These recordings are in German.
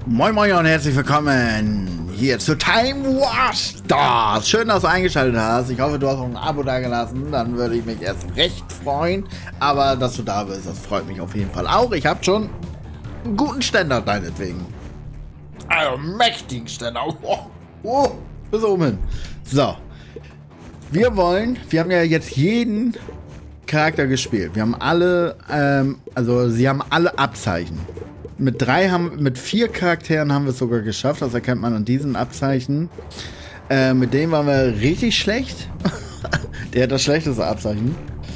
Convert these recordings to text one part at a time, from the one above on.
Moin Moin und herzlich willkommen hier zu Time War Stars. Schön, dass du eingeschaltet hast. Ich hoffe, du hast auch ein Abo dagelassen. Dann würde ich mich erst recht freuen. Aber dass du da bist, das freut mich auf jeden Fall auch. Ich habe schon einen guten Ständer deinetwegen. Also mächtigen Ständer. Bis oben hin. So. Wir haben ja jetzt jeden Charakter gespielt. Wir haben alle, sie haben alle Abzeichen. Mit 4 Charakteren haben wir es sogar geschafft. Das erkennt man an diesen Abzeichen. Mit dem waren wir richtig schlecht. Der hat das schlechteste Abzeichen.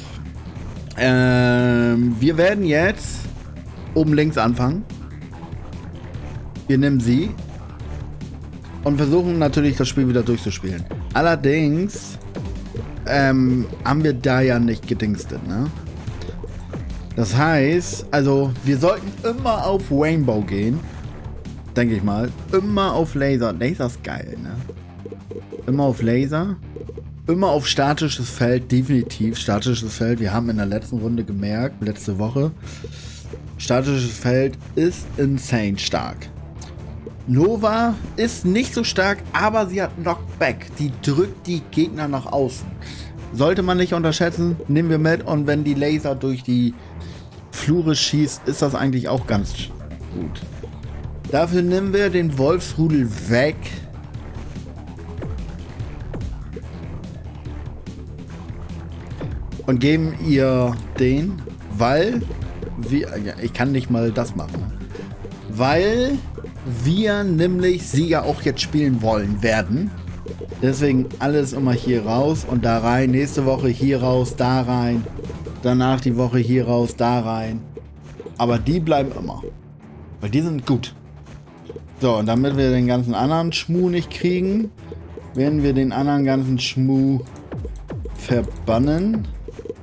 Wir werden jetzt oben links anfangen. Wir nehmen sie. Und versuchen natürlich das Spiel wieder durchzuspielen. Allerdings haben wir da ja nicht gedingstet, ne? Das heißt, also wir sollten immer auf Rainbow gehen. Denke ich mal. Immer auf Laser. Laser ist geil, ne? Immer auf Laser. Immer auf statisches Feld. Definitiv statisches Feld. Wir haben in der letzten Runde gemerkt, letzte Woche, statisches Feld ist insane stark. Nova ist nicht so stark, aber sie hat Knockback. Die drückt die Gegner nach außen. Sollte man nicht unterschätzen, nehmen wir mit. Und wenn die Laser durch die Flure schießt, ist das eigentlich auch ganz gut. Dafür nehmen wir den Wolfsrudel weg. Und geben ihr den, weil wir, ja, ich kann nicht mal das machen, weil wir nämlich sie ja auch jetzt spielen wollen werden. Deswegen alles immer hier raus und da rein. Nächste Woche hier raus, da rein. Danach die Woche hier raus, da rein. Aber die bleiben immer. Weil die sind gut. So, und damit wir den ganzen anderen Schmuh nicht kriegen, werden wir den anderen ganzen Schmuh verbannen.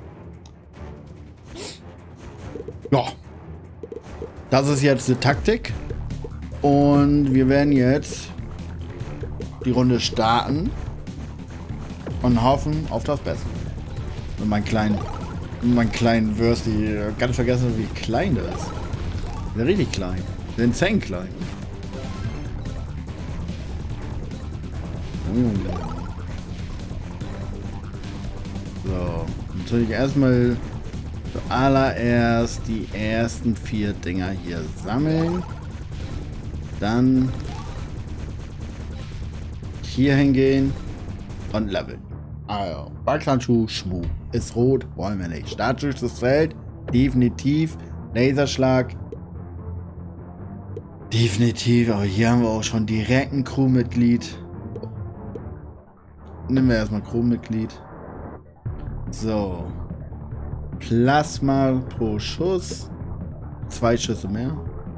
Ja. Das ist jetzt die Taktik. Und wir werden jetzt die Runde starten und hoffen auf das Beste. Und mein kleinen Würsti, ganz vergessen, wie klein der ist. Der ist richtig klein. Der ist insane klein. So, natürlich erstmal zuallererst die ersten 4 Dinger hier sammeln. Dann hier hingehen und leveln. Also, Backhandschuh, Schmuh. Ist rot, wollen wir nicht. Statisches Feld, definitiv. Laserschlag, definitiv. Aber hier haben wir auch schon direkt ein Crewmitglied. Nehmen wir erstmal Crewmitglied. So. Plasma pro Schuss. 2 Schüsse mehr.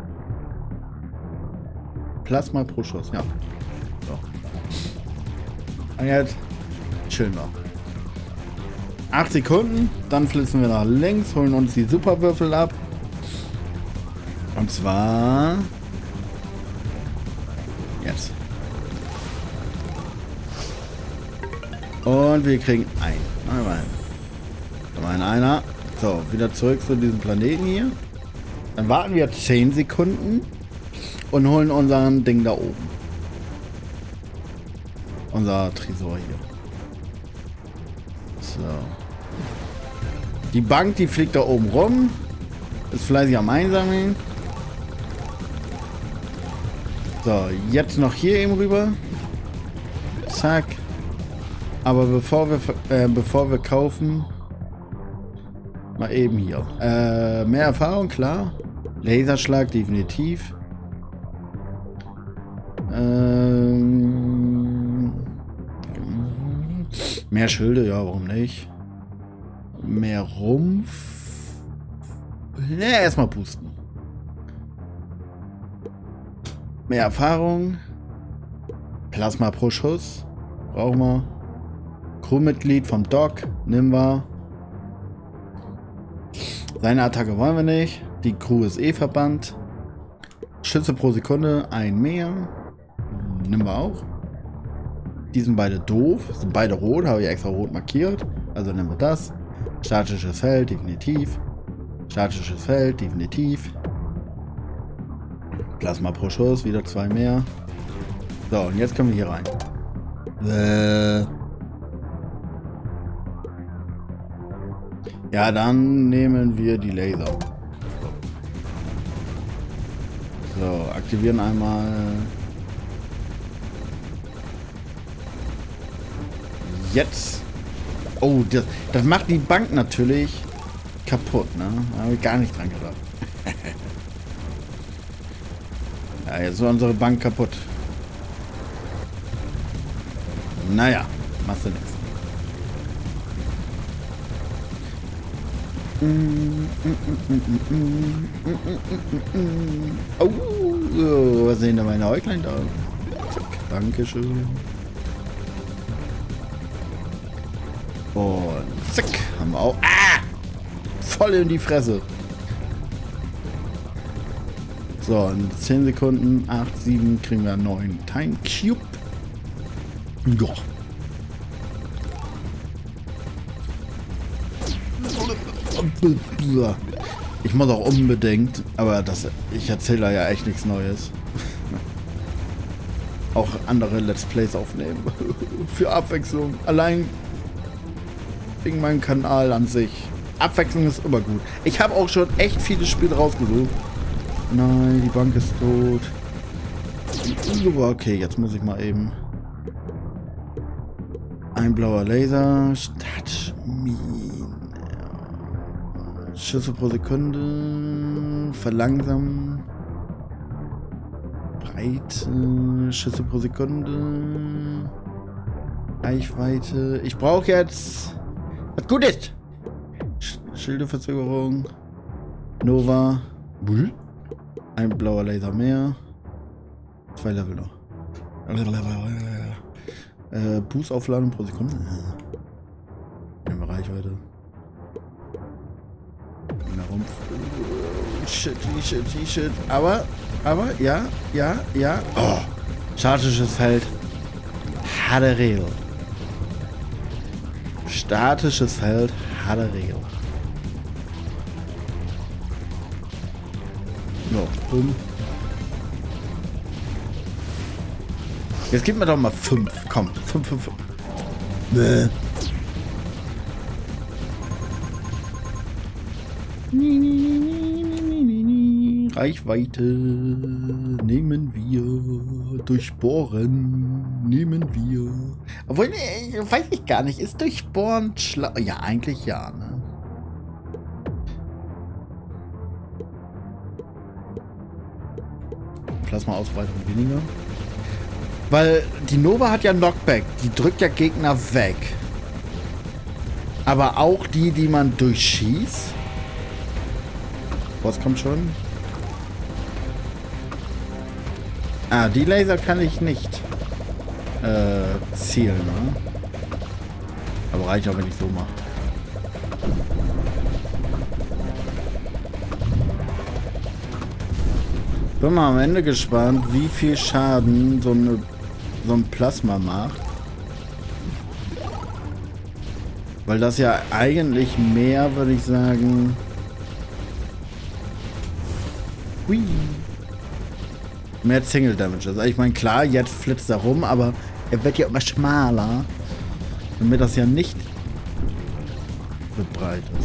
Plasma pro Schuss, ja. So. Und jetzt chillen wir. 8 Sekunden, dann flitzen wir nach links, holen uns die Superwürfel ab. Und zwar jetzt. Und wir kriegen einer. So, wieder zurück zu diesem Planeten hier. Dann warten wir 10 Sekunden und holen unseren Ding da oben. Unser Tresor hier. So. Die Bank, die fliegt da oben rum. Ist fleißig am Einsammeln. So, jetzt noch hier eben rüber. Zack. Aber bevor wir kaufen, mal eben hier. Mehr Erfahrung, klar. Laserschlag, definitiv. Mehr Schilde, ja, warum nicht? Mehr Rumpf. Ne, erstmal pusten. Mehr Erfahrung. Plasma pro Schuss. Brauchen wir. Crewmitglied vom Doc. Nehmen wir. Seine Attacke wollen wir nicht. Die Crew ist eh verbannt. Schütze pro Sekunde. Ein mehr. Nehmen wir auch. Die sind beide doof. Sind beide rot. Habe ich extra rot markiert. Also nehmen wir das. Statisches Feld, definitiv. Statisches Feld, definitiv. Plasma pro Schuss, wieder 2 mehr. So, und jetzt können wir hier rein. Ja, dann nehmen wir die Laser. So, aktivieren einmal. Jetzt. Oh, das macht die Bank natürlich kaputt, ne? Da habe ich gar nicht dran gedacht. Ja, jetzt ist unsere Bank kaputt. Naja, machst du nichts. Oh, was sehen da meine Äuglein da? Zack, Dankeschön. Und zack, haben wir auch. Ah! Voll in die Fresse. So, in 10 Sekunden, 8, 7, kriegen wir einen neuen Time Cube. Ja. Ich muss auch unbedingt, aber ich erzähle da ja echt nichts Neues. Auch andere Let's Plays aufnehmen. Für Abwechslung. Allein wegen meinem Kanal an sich. Abwechslung ist immer gut. Ich habe auch schon echt viele Spiele rausgesucht. Nein, die Bank ist tot. Okay, jetzt muss ich mal eben. Ein blauer Laser. Stadtmine. Schüsse pro Sekunde. Verlangsamen. Breite. Schüsse pro Sekunde. Reichweite. Ich brauche jetzt was Gutes. Schildeverzögerung. Nova. Ein blauer Laser mehr. 2 Level noch. Boost-Aufladung pro Sekunde. Nehmen wir Reichweite. Rumpf. Shit. Aber, ja. Oh. Statisches Feld. Harte Regel. Statisches Feld. Harte Regel. No. Jetzt gib mir doch mal 5. Komm. 5. Bäh. Reichweite nehmen wir. Durchbohren nehmen wir. Obwohl, weiß ich gar nicht. Ist Durchbohren schlau? Ja, eigentlich ja, ne? Plasma-Ausbreitung weniger. Weil die Nova hat ja Knockback. Die drückt ja Gegner weg. Aber auch die man durchschießt. Was kommt schon? Ah, die Laser kann ich nicht zielen, ne? Aber reicht auch, wenn ich so mache. Bin mal am Ende gespannt, wie viel Schaden so ein Plasma macht. Weil das ja eigentlich mehr, würde ich sagen. Hui. Mehr Single Damage. Also ich meine, klar, jetzt flitzt er rum, aber er wird ja immer schmaler. Damit das ja nicht so breit ist.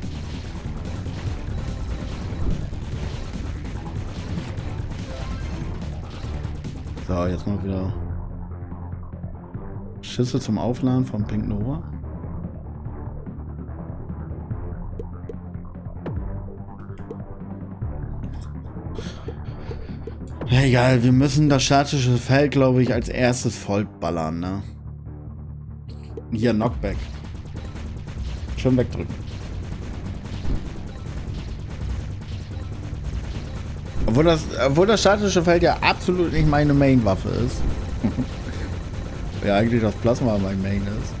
So, jetzt mal wieder Schüsse zum Aufladen von Pink Nova. Ja, egal, wir müssen das statische Feld, glaube ich, als erstes vollballern, ne? Hier, Knockback. Schön wegdrücken. Obwohl das statische Feld ja absolut nicht meine Main-Waffe ist. Ja, eigentlich das Plasma mein Main ist.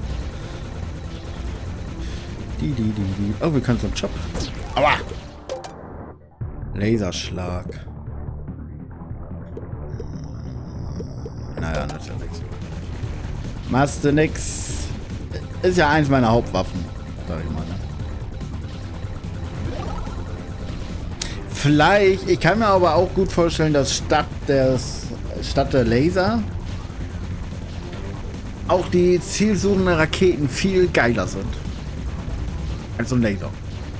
Oh, wir können zum Chop. Aua! Laserschlag. Naja, natürlich. Machst du nix. Ist ja eins meiner Hauptwaffen, sag ich mal. Ne? Vielleicht, ich kann mir aber auch gut vorstellen, dass statt der Laser auch die zielsuchenden Raketen viel geiler sind als so ein Laser.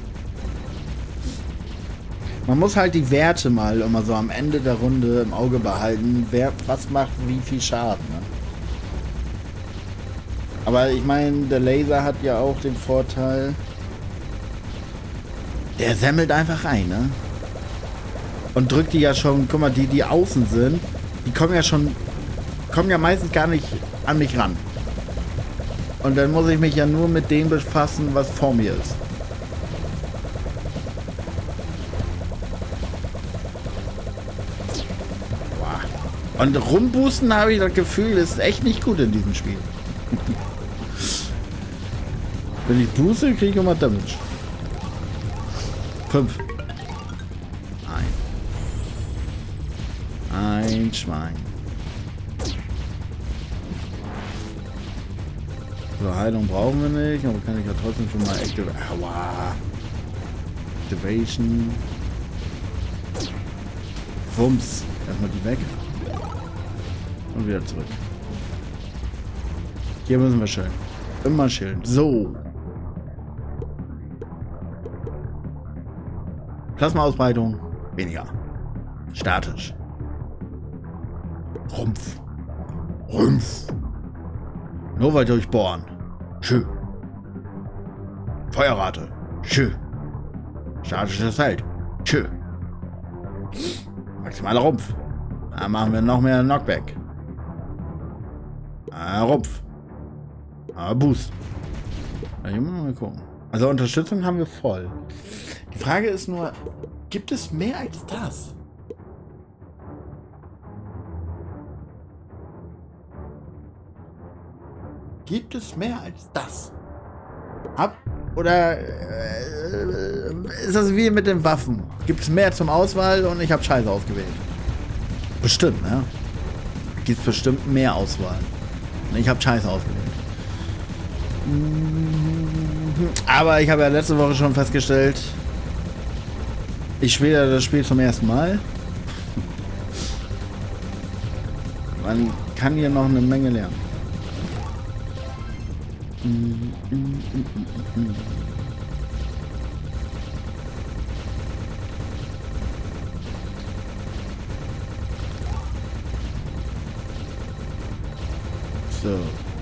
Man muss halt die Werte mal immer so am Ende der Runde im Auge behalten, wer was macht wie viel Schaden. Ne? Aber ich meine, der Laser hat ja auch den Vorteil, der semmelt einfach rein, ne? Und drückt die ja schon, guck mal, die außen sind, die kommen ja meistens gar nicht an mich ran. Und dann muss ich mich ja nur mit dem befassen, was vor mir ist. Wow. Und rumboosten habe ich das Gefühl, ist echt nicht gut in diesem Spiel. Wenn ich booste, kriege ich immer Damage. 5. Ein Schwein. So, Heilung brauchen wir nicht, aber kann ich ja trotzdem schon mal Activation. Wumms. Erstmal die weg. Und wieder zurück. Hier müssen wir schön. Immer schön. So. Plasma-Ausbreitung. Weniger. Statisch. Rumpf. Rumpf. Nur weiter durchbohren. Schön. Feuerrate. Schön. Statisches Feld. Schön. Maximaler Rumpf. Da machen wir noch mehr Knockback. Rumpf. Boost. Hier müssen wir mal gucken. Also Unterstützung haben wir voll. Die Frage ist nur, gibt es mehr als das? Gibt es mehr als das? Oder ist das wie mit den Waffen? Gibt es mehr zum Auswahl und ich habe Scheiße ausgewählt? Bestimmt, ne? Gibt es bestimmt mehr Auswahl. Und ich habe Scheiße ausgewählt. Aber ich habe ja letzte Woche schon festgestellt, ich spiele das Spiel zum ersten Mal. Man kann hier noch eine Menge lernen. So.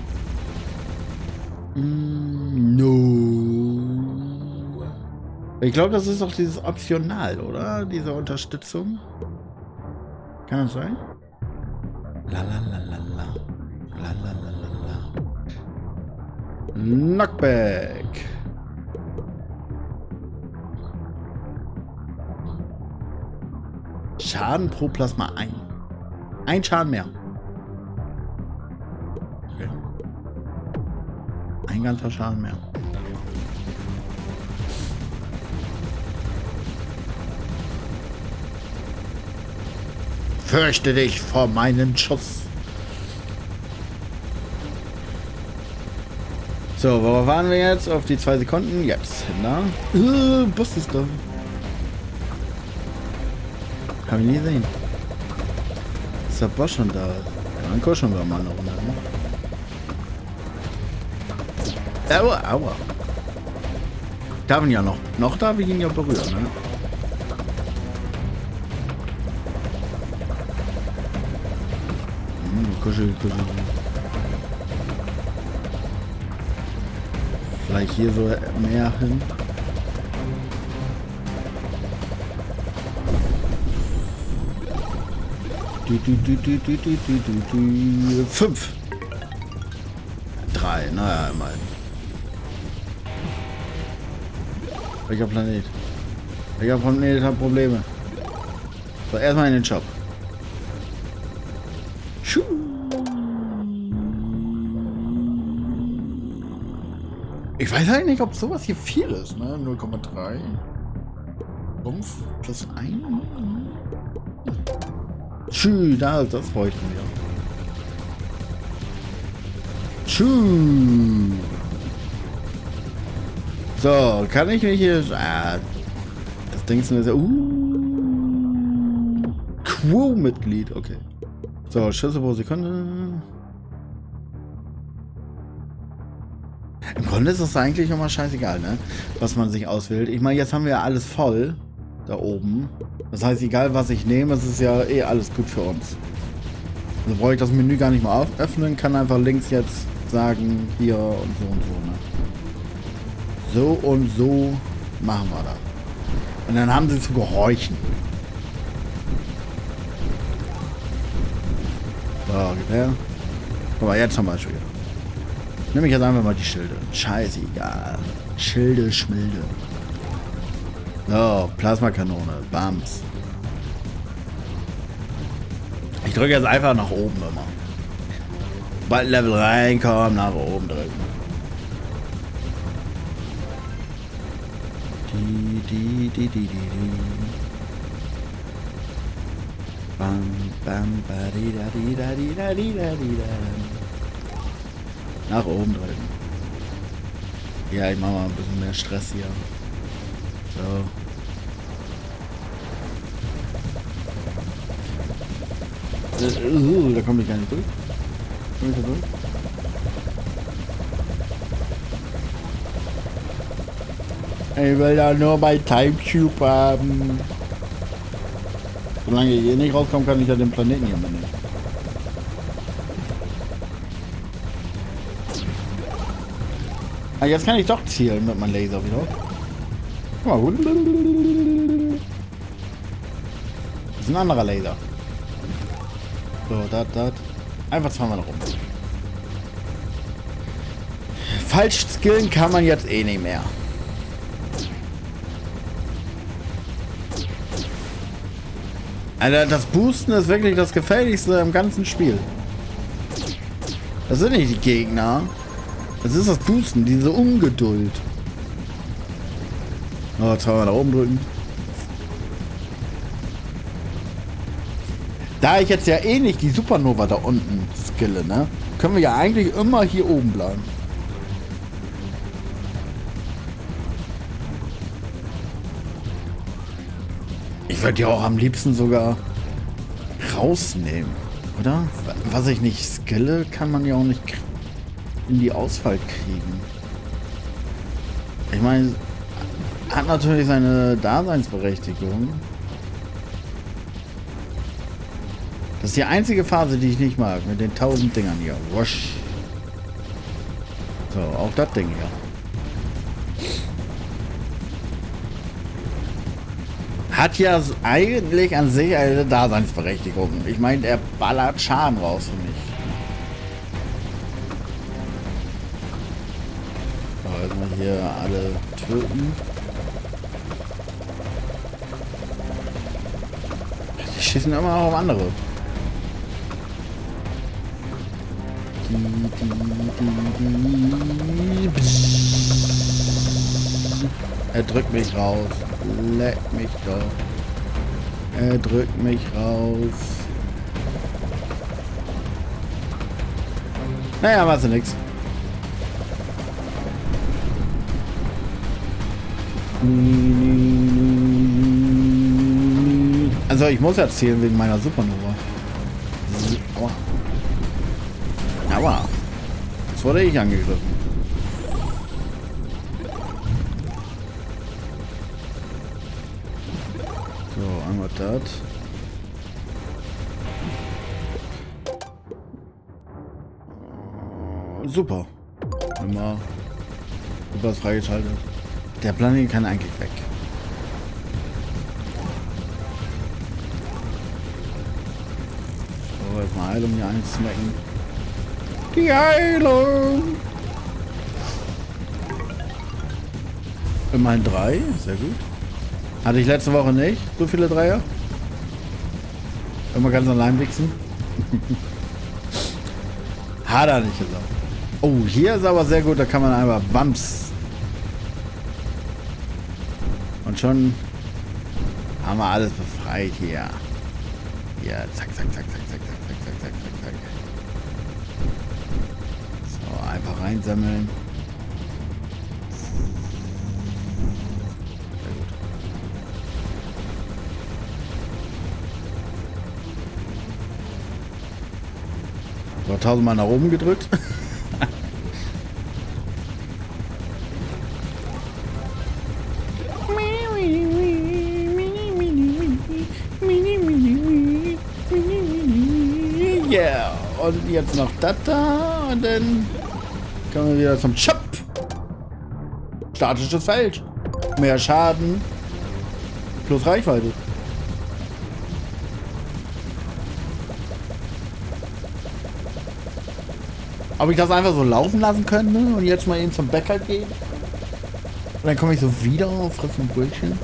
No. Ich glaube, das ist doch dieses Optional, oder? Diese Unterstützung. Kann das sein? La la la la la. La la la la la. Knockback. Schaden pro Plasma 1. Ein Schaden mehr. Okay. Ein ganzer Schaden mehr. Fürchte dich vor meinen Schuss. So, worauf waren wir jetzt? Auf die 2 Sekunden? Jetzt. Na? Boss ist da. Hab ich nie gesehen. Ist der Boss schon da? Dann kuscheln wir mal eine Runde. Ne? Aua, aua. Darf ihn ja noch. Noch darf ich ihn ja berühren, ne? Kuschel, kuschel. Vielleicht hier so mehr hin. Du. 5. 3, naja, immerhin. Welcher Planet? Welcher Planet hat Probleme? So, erstmal in den Shop. Schuh. Ich weiß halt nicht, ob sowas hier viel ist, ne? 0,3. 5 plus 1. Tschü, das bräuchten wir. Tschü. So, kann ich mich hier... das Ding ist so... Crewmitglied, okay. So, Schüsse pro Sekunde. Im Grunde ist es eigentlich immer scheißegal, ne? Was man sich auswählt. Ich meine, jetzt haben wir ja alles voll. Da oben. Das heißt, egal was ich nehme, es ist ja eh alles gut für uns. Also brauche ich das Menü gar nicht mal öffnen, kann einfach links jetzt sagen, hier und so, ne? So und so machen wir das. Und dann haben sie zu gehorchen. So, geht her. Guck mal, jetzt zum Beispiel. Nehme ich jetzt einfach mal die Schilde. Scheißegal. Schilde, Schmilde. So, Plasmakanone. Bams. Ich drücke jetzt einfach nach oben immer. Bald Level reinkommen, nach oben drücken. Die. Bam, bam, da. Nach oben drücken. Ja, ich mache mal ein bisschen mehr Stress hier. So. Da komme ich gar nicht durch. Komm ich da durch? Ich will da nur bei Timecube haben. Solange ich hier nicht rauskomme, kann ich ja den Planeten hier mitnehmen. Ah, jetzt kann ich doch zielen mit meinem Laser wieder. Guck mal. Das ist ein anderer Laser. So, das. Einfach zweimal nach oben. Falsch skillen kann man jetzt eh nicht mehr. Alter, das Boosten ist wirklich das Gefährlichste im ganzen Spiel. Das sind nicht die Gegner. Das ist das Boosten, diese Ungeduld. Oh, zweimal nach oben drücken. Da ich jetzt ja eh nicht die Supernova da unten skille, ne, können wir ja eigentlich immer hier oben bleiben. Ich würde ja auch am liebsten sogar rausnehmen, oder? Was ich nicht skille, kann man ja auch nicht in die Auswahl kriegen. Ich meine, hat natürlich seine Daseinsberechtigung. Das ist die einzige Phase, die ich nicht mag, mit den 1000 Dingern hier. Wusch. So, auch das Ding hier. Hat ja eigentlich an sich eine Daseinsberechtigung. Ich meine, er ballert Schaden raus für mich. So, jetzt mal hier alle töten. Die schießen immer auf andere. Er drückt mich raus. Leck mich doch. Er drückt mich raus. Naja, machst du nix. Also ich muss erzählen wegen meiner Supernova. Aua. Aua. Jetzt wurde ich angegriffen. So, einmal das. Super. Immer. Super ist freigeschaltet. Der Planet kann eigentlich weg. So, jetzt mal Heilung hier einsnacken. Die Heilung! Immerhin 3, sehr gut. Hatte ich letzte Woche nicht so viele Dreier. Immer ganz allein wichsen. Hat er nicht gesagt. Oh, hier ist aber sehr gut, da kann man einfach Bums. Und schon haben wir alles befreit hier. Ja, zack, zack, zack, zack, zack, zack, zack, zack, zack, zack. So, einfach reinsammeln. Sehr gut. War 1000-mal nach oben gedrückt. Yeah. Und jetzt noch das da. Und dann kommen wir wieder zum Shop. Statisches Feld. Mehr Schaden. Plus Reichweite. Ob ich das einfach so laufen lassen könnte und jetzt mal eben zum Bäcker gehen? Und dann komme ich so wieder auf Frissen und Brötchen.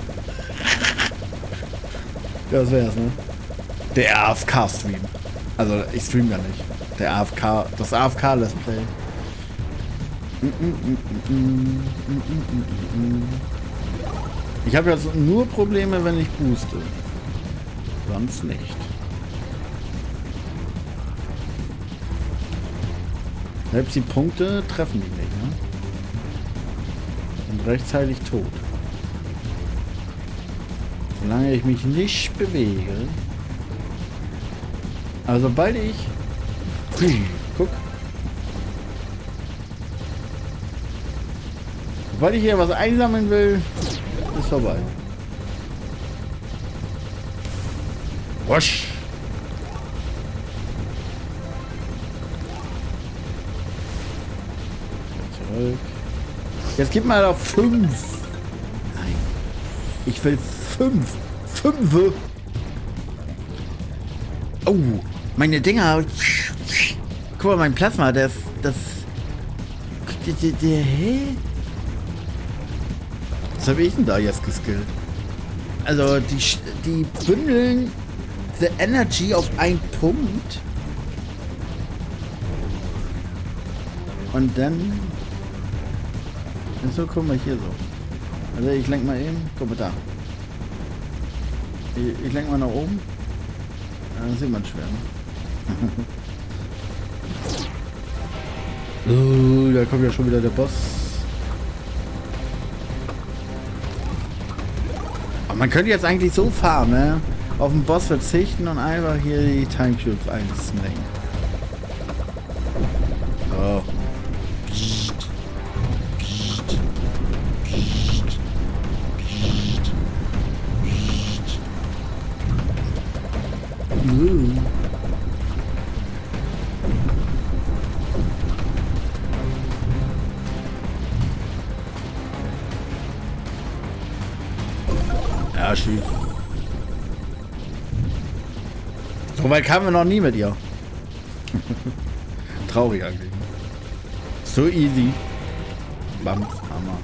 Ja, das wär's, ne? Der AFK-Stream. Also, ich stream gar nicht. Der AFK, das AFK-Let's Play. Ich habe jetzt nur Probleme, wenn ich booste. Sonst nicht. Selbst die Punkte treffen mich nicht, ne? Und rechtzeitig tot. Solange ich mich nicht bewege. Also sobald ich... Guck. Sobald ich hier was einsammeln will, ist vorbei. Wasch. Zurück. Jetzt gib mal auf 5. Nein. Ich will 5. 5. Oh, meine Dinger. Guck mal, mein Plasma, das. Hä? Was habe ich denn da jetzt geskillt? Also, die bündeln the Energy auf einen Punkt. Und dann. So, guck mal hier so. Also, ich lenk mal eben. Guck mal da. Ich lenk mal nach oben. Da sieht man schwer. Ne? Da kommt ja schon wieder der Boss. Aber man könnte jetzt eigentlich so fahren, ne? Auf den Boss verzichten und einfach hier die Time Cubes einsnacken. So. Psst. Psst. Psst. Psst. Psst. Ja, schön. So weit kamen wir noch nie mit ihr. Traurig eigentlich. So easy. Bams, Hammer.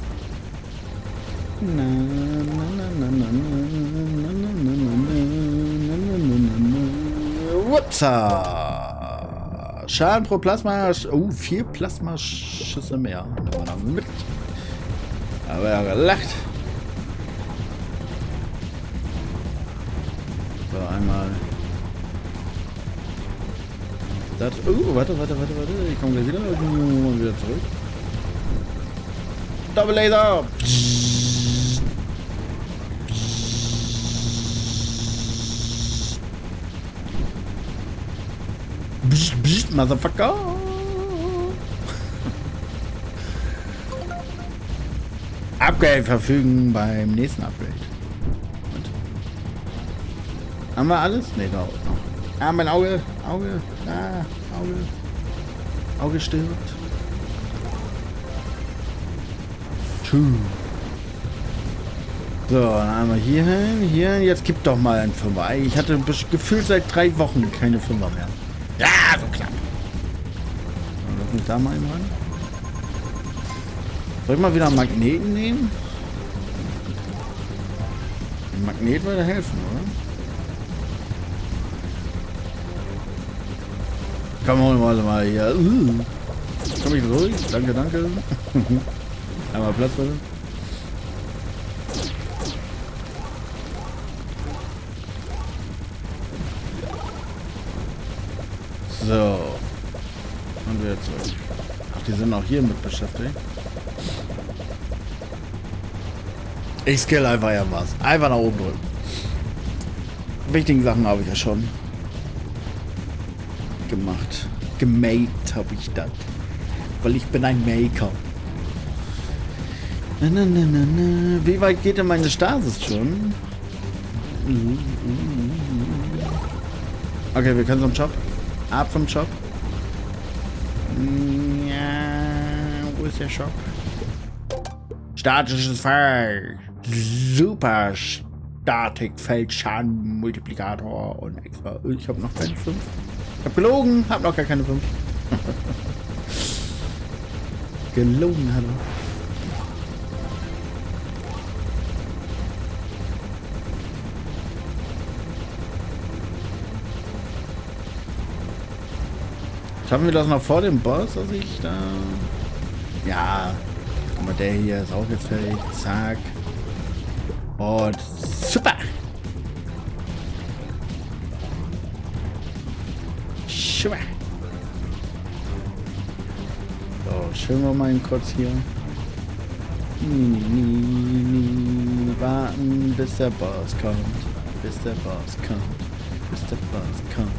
Wupsa. Schaden pro Plasma. 4 Plasmaschüsse mehr. Nehmen wir noch mit. Aber ja gelacht. So, einmal. Das. Warte. Ich komme gleich wieder. Und wieder zurück. Double Laser. Motherfucker. Upgrade verfügen beim nächsten Upgrade. Und? Haben wir alles? Ne, da noch. Ah, mein Auge. Auge. Auge stirbt. So, dann einmal hier hin. Hier, jetzt gib doch mal ein Fünfer. Ich hatte gefühlt seit 3 Wochen keine Fünfer mehr. Ja, so knapp. Lass mich da mal eben ran. Soll ich mal wieder einen Magneten nehmen? Ein Magnet würde helfen, oder? Komm, holen wir mal hier. Komm ich ruhig? Danke. Einmal Platz bitte. So. Und wieder zurück. Ach, die sind auch hier mit beschäftigt. Ich skill einfach ja was. Einfach nach oben drücken. Wichtigen Sachen habe ich ja schon. gemacht. Gemaked habe ich das. Weil ich bin ein Maker. Na, na, na, na, na. Wie weit geht denn meine Stasis schon? Okay, wir können zum Shop. Ab vom Shop. Ja, wo ist der Shop? Statisches Feld. Super Statikfeldschaden, Multiplikator und extra. Ich habe noch keine 5. Ich habe gelogen, habe noch gar keine 5. Gelogen hat er. Schaffen wir das noch vor dem Boss, dass ich da... Ja. Guck mal, der hier ist auch jetzt fertig. Zack. Und super. Super. So, schön wir mal kurz hier. Warten, bis der Boss kommt. Bis der Boss kommt. Bis der Boss kommt.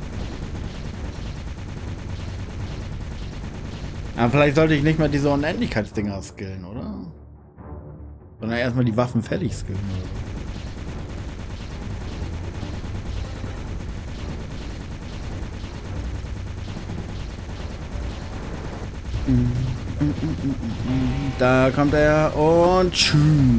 Aber vielleicht sollte ich nicht mal diese Unendlichkeitsdinger skillen, oder? Sondern erstmal die Waffen fertig skillen. Da kommt er und tschüss.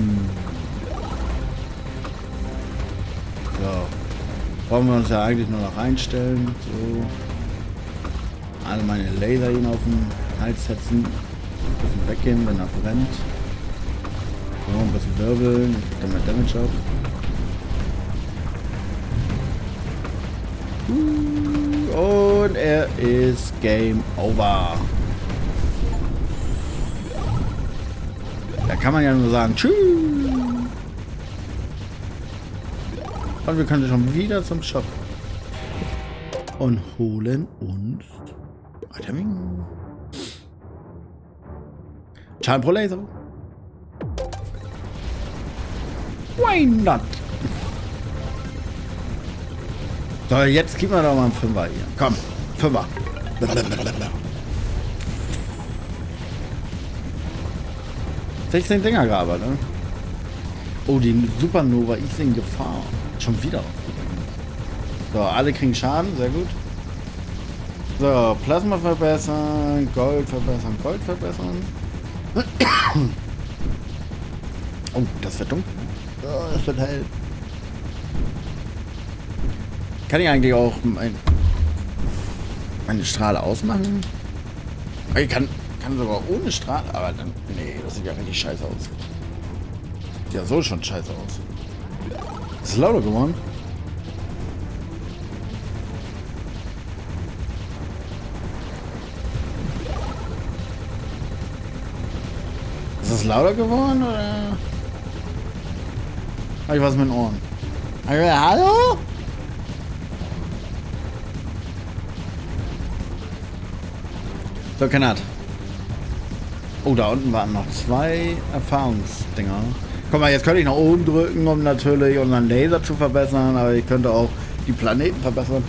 So. Brauchen wir uns ja eigentlich nur noch einstellen. So. Alle meine Laser ihn auf den Hals setzen. Ein bisschen weggehen, wenn er brennt. So, ein bisschen wirbeln. Ich krieg dann mehr Damage ab. Und er ist Game Over. Da kann man ja nur sagen, tschüss. Und wir können schon wieder zum Shop. Und holen uns Iteming. Schaden pro Laser. Why not? So, jetzt gib mir doch mal einen 5er hier. Komm, 5er. 16 Dinger gerade, ne? Oh, die Supernova ist in Gefahr. Schon wieder. So, alle kriegen Schaden, sehr gut. So, Plasma verbessern, Gold verbessern, Gold verbessern. Oh, das wird dunkel. Oh, das wird hell. Kann ich eigentlich auch meine Strahle ausmachen? Ich kann sogar ohne Strahle, aber dann... Nee, das sieht ja richtig scheiße aus. Sieht ja so schon scheiße aus. Ist es lauter geworden? Ist es lauter geworden, oder? Habe ich was mit den Ohren? Hallo? So, Kanat. Oh, da unten waren noch 2 Erfahrungsdinger. Guck mal, jetzt könnte ich nach oben drücken, um natürlich unseren Laser zu verbessern, aber ich könnte auch die Planeten verbessern.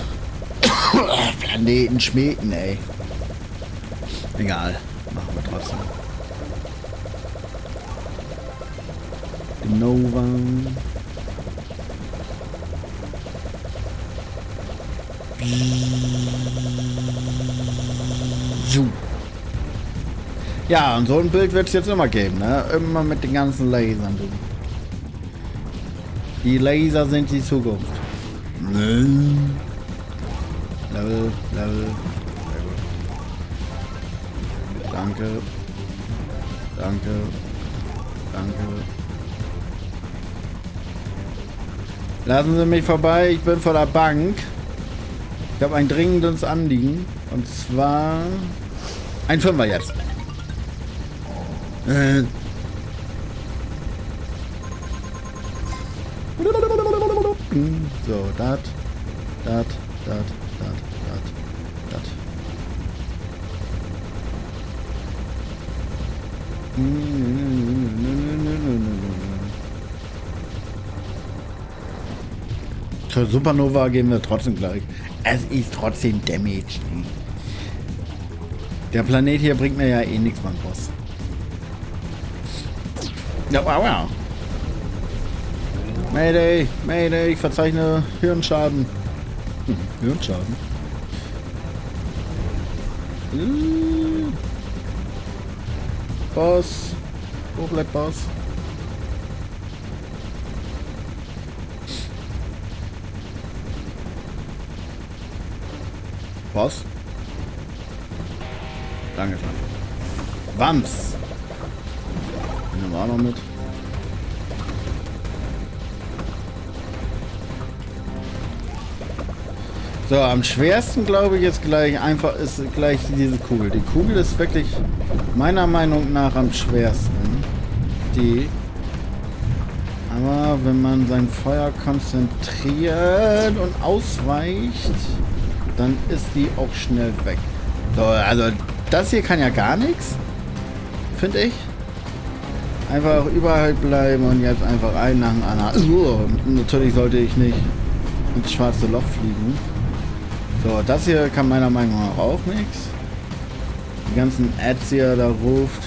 Planeten schmecken, ey. Egal. Machen wir trotzdem. Nova. Ja, und so ein Bild wird es jetzt immer geben, ne? Immer mit den ganzen Lasern, du. Die Laser sind die Zukunft. Level. Danke. Lassen Sie mich vorbei, ich bin vor der Bank. Ich habe ein dringendes Anliegen. Und zwar... Ein 5er jetzt. So, dat. Zur Supernova gehen wir trotzdem gleich. Es ist trotzdem Damage. Der Planet hier bringt mir ja eh nichts beim Boss. Ja, wow. Mayday, Mayday, ich verzeichne Hirnschaden. Hirnschaden? Boss. Wo bleibt Boss? Boss? Dankeschön. Wams. Den nehmen wir auch noch mit. So, am schwersten glaube ich jetzt gleich einfach ist gleich diese Kugel. Die Kugel ist wirklich meiner Meinung nach am schwersten. Die. Aber wenn man sein Feuer konzentriert und ausweicht, dann ist die auch schnell weg. So, also das hier kann ja gar nichts, finde ich. Einfach überall bleiben und jetzt einfach einen nach dem anderen. Natürlich sollte ich nicht ins schwarze Loch fliegen. So, das hier kann meiner Meinung nach auch nichts. Die ganzen Ads, die er da ruft.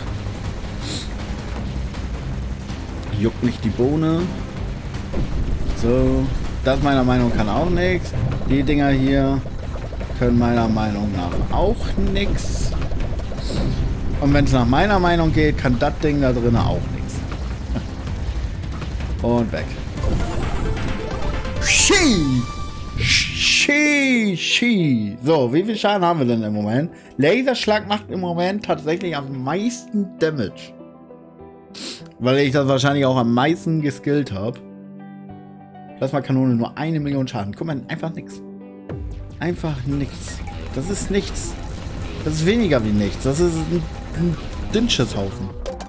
Juckt nicht die Bohne. So, das meiner Meinung nach kann auch nichts. Die Dinger hier können meiner Meinung nach auch nichts. Und wenn es nach meiner Meinung geht, kann das Ding da drin auch nichts. Und weg. Schi! Schi! So, wie viel Schaden haben wir denn im Moment? Laserschlag macht im Moment tatsächlich am meisten Damage. Weil ich das wahrscheinlich auch am meisten geskillt habe. Plasmakanone nur 1 Million Schaden. Guck mal, einfach nichts. Einfach nichts. Das ist nichts. Das ist weniger wie nichts. Das ist ein Dünnschiss-Haufen.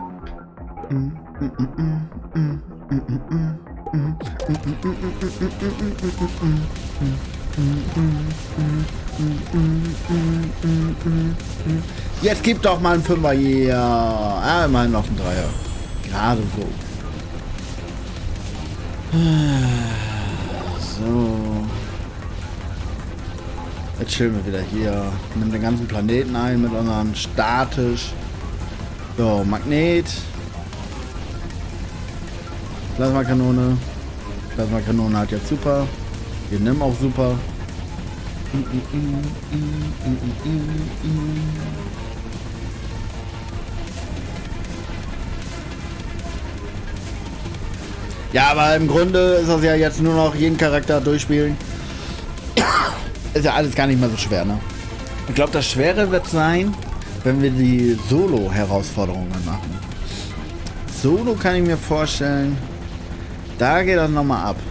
Jetzt gib doch mal einen Fünfer hier. Ah, immerhin noch einen Dreier. Gerade so. So. Jetzt chillen wir wieder hier. Nehmen den ganzen Planeten ein mit unseren statisch. So, Magnet. Plasmakanone. Plasmakanone hat jetzt super. Wir nehmen auch super. Ja, aber im Grunde ist das ja jetzt nur noch jeden Charakter durchspielen. Ist ja alles gar nicht mehr so schwer, ne? Ich glaube, das Schwere wird sein, wenn wir die Solo-Herausforderungen machen. Solo kann ich mir vorstellen, da geht das nochmal ab.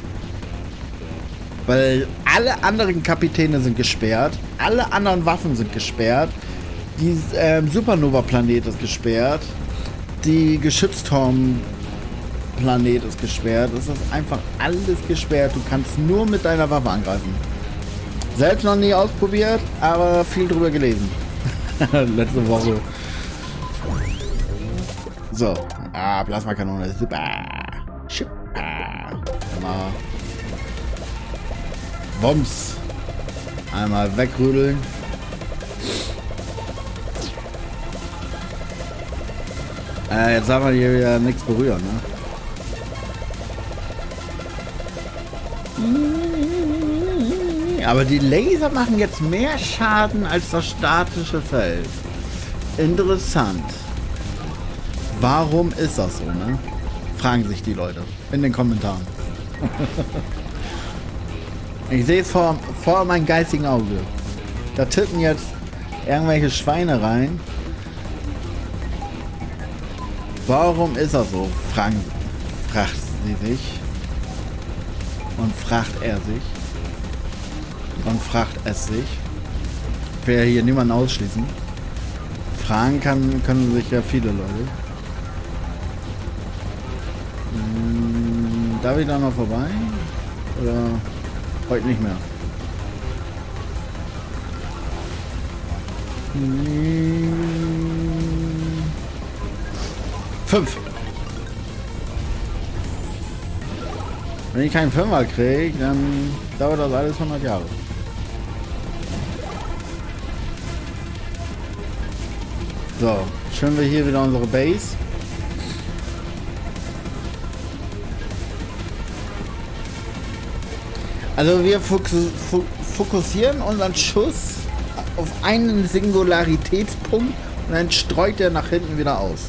Weil alle anderen Kapitäne sind gesperrt, alle anderen Waffen sind gesperrt, die Supernova-Planet ist gesperrt, die Geschützturm-Planet ist gesperrt, es ist einfach alles gesperrt, du kannst nur mit deiner Waffe angreifen. Selbst noch nie ausprobiert, aber viel drüber gelesen. Letzte Woche. So. Ah, Plasmakanone. Super. Einmal. Bombs. Einmal wegrüdeln. Jetzt darf man hier wieder nichts berühren, ne? Aber die Laser machen jetzt mehr Schaden als das statische Feld. Interessant. Warum ist das so, ne? Fragen sich die Leute in den Kommentaren. Ich sehe es vor meinem geistigen Auge. Da tippen jetzt irgendwelche Schweine rein. Warum ist das so? Fragt sie sich. Und fragt er sich. Und fragt es sich. Ich will ja hier niemanden ausschließen. Fragen können sich ja viele Leute. Darf ich da noch vorbei? Oder heute nicht mehr? 5. Wenn ich keinen Fünfer kriege, dann dauert das alles 100 Jahre. So, schön wir hier wieder unsere Base. Also wir fokussieren unseren Schuss auf einen Singularitätspunkt und dann streut er nach hinten wieder aus.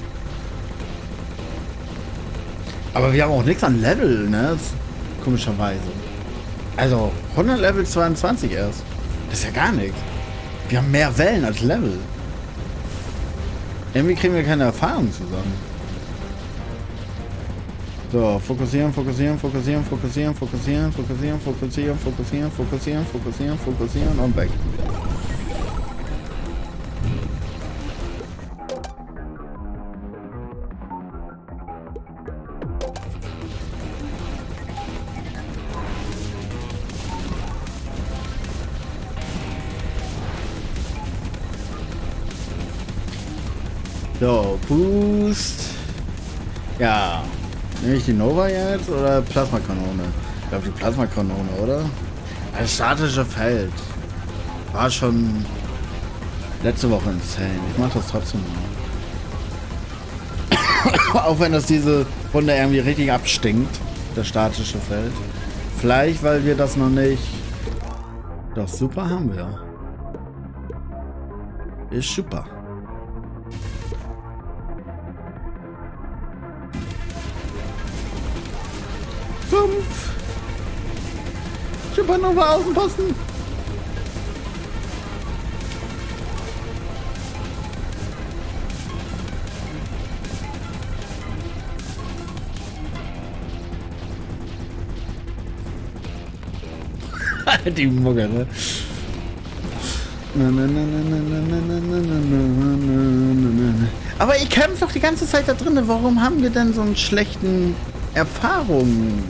Aber wir haben auch nichts an Level, ne? Komischerweise. Also 100 Level 22 erst. Das ist ja gar nichts. Wir haben mehr Wellen als Level. Irgendwie kriegen wir keine Erfahrung zusammen. So, fokussieren, fokussieren, fokussieren, fokussieren, fokussieren, fokussieren, fokussieren, fokussieren, fokussieren, fokussieren, fokussieren und weg. So, Boost. Ja. Nehme ich die Nova jetzt oder Plasmakanone? Ich glaube die Plasmakanone, oder? Das statische Feld. War schon letzte Woche insane. Ich mache das trotzdem mal. Auch wenn das diese Runde irgendwie richtig abstinkt. Das statische Feld. Vielleicht, weil wir das noch nicht... Doch, super haben wir. Ist super. Supernova Außenposten. Die Mucke, ne? Aber ich kämpfe doch die ganze Zeit da drin. Warum haben wir denn so einen schlechten Erfahrungen?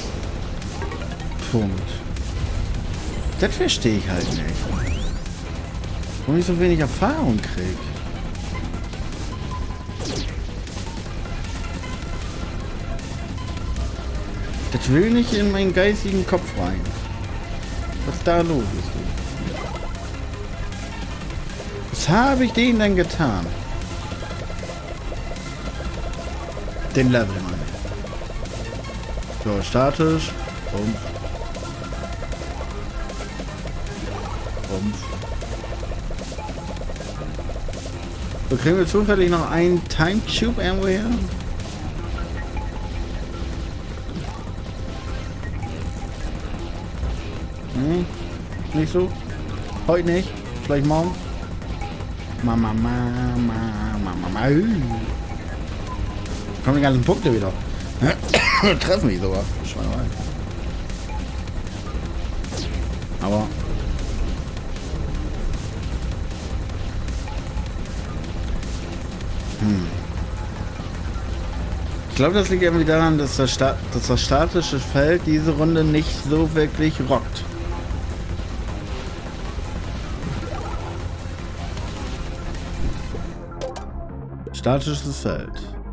Punkt. Das verstehe ich halt nicht. Warum ich so wenig Erfahrung kriege. Das will nicht in meinen geistigen Kopf rein. Was ist da los ist? Was habe ich denen denn getan? Den Level, meine ich. So, statisch. Rumpf. So, kriegen wir zufällig noch einen Time Cube irgendwo her? Hm, nicht so? Heute nicht? Vielleicht morgen? Mama. Kommen die ganzen Punkte wieder. Treffen mich sogar. Schweinerei. Aber... Ich glaube, das liegt irgendwie daran, dass das statische Feld diese Runde nicht so wirklich rockt. Statisches Feld.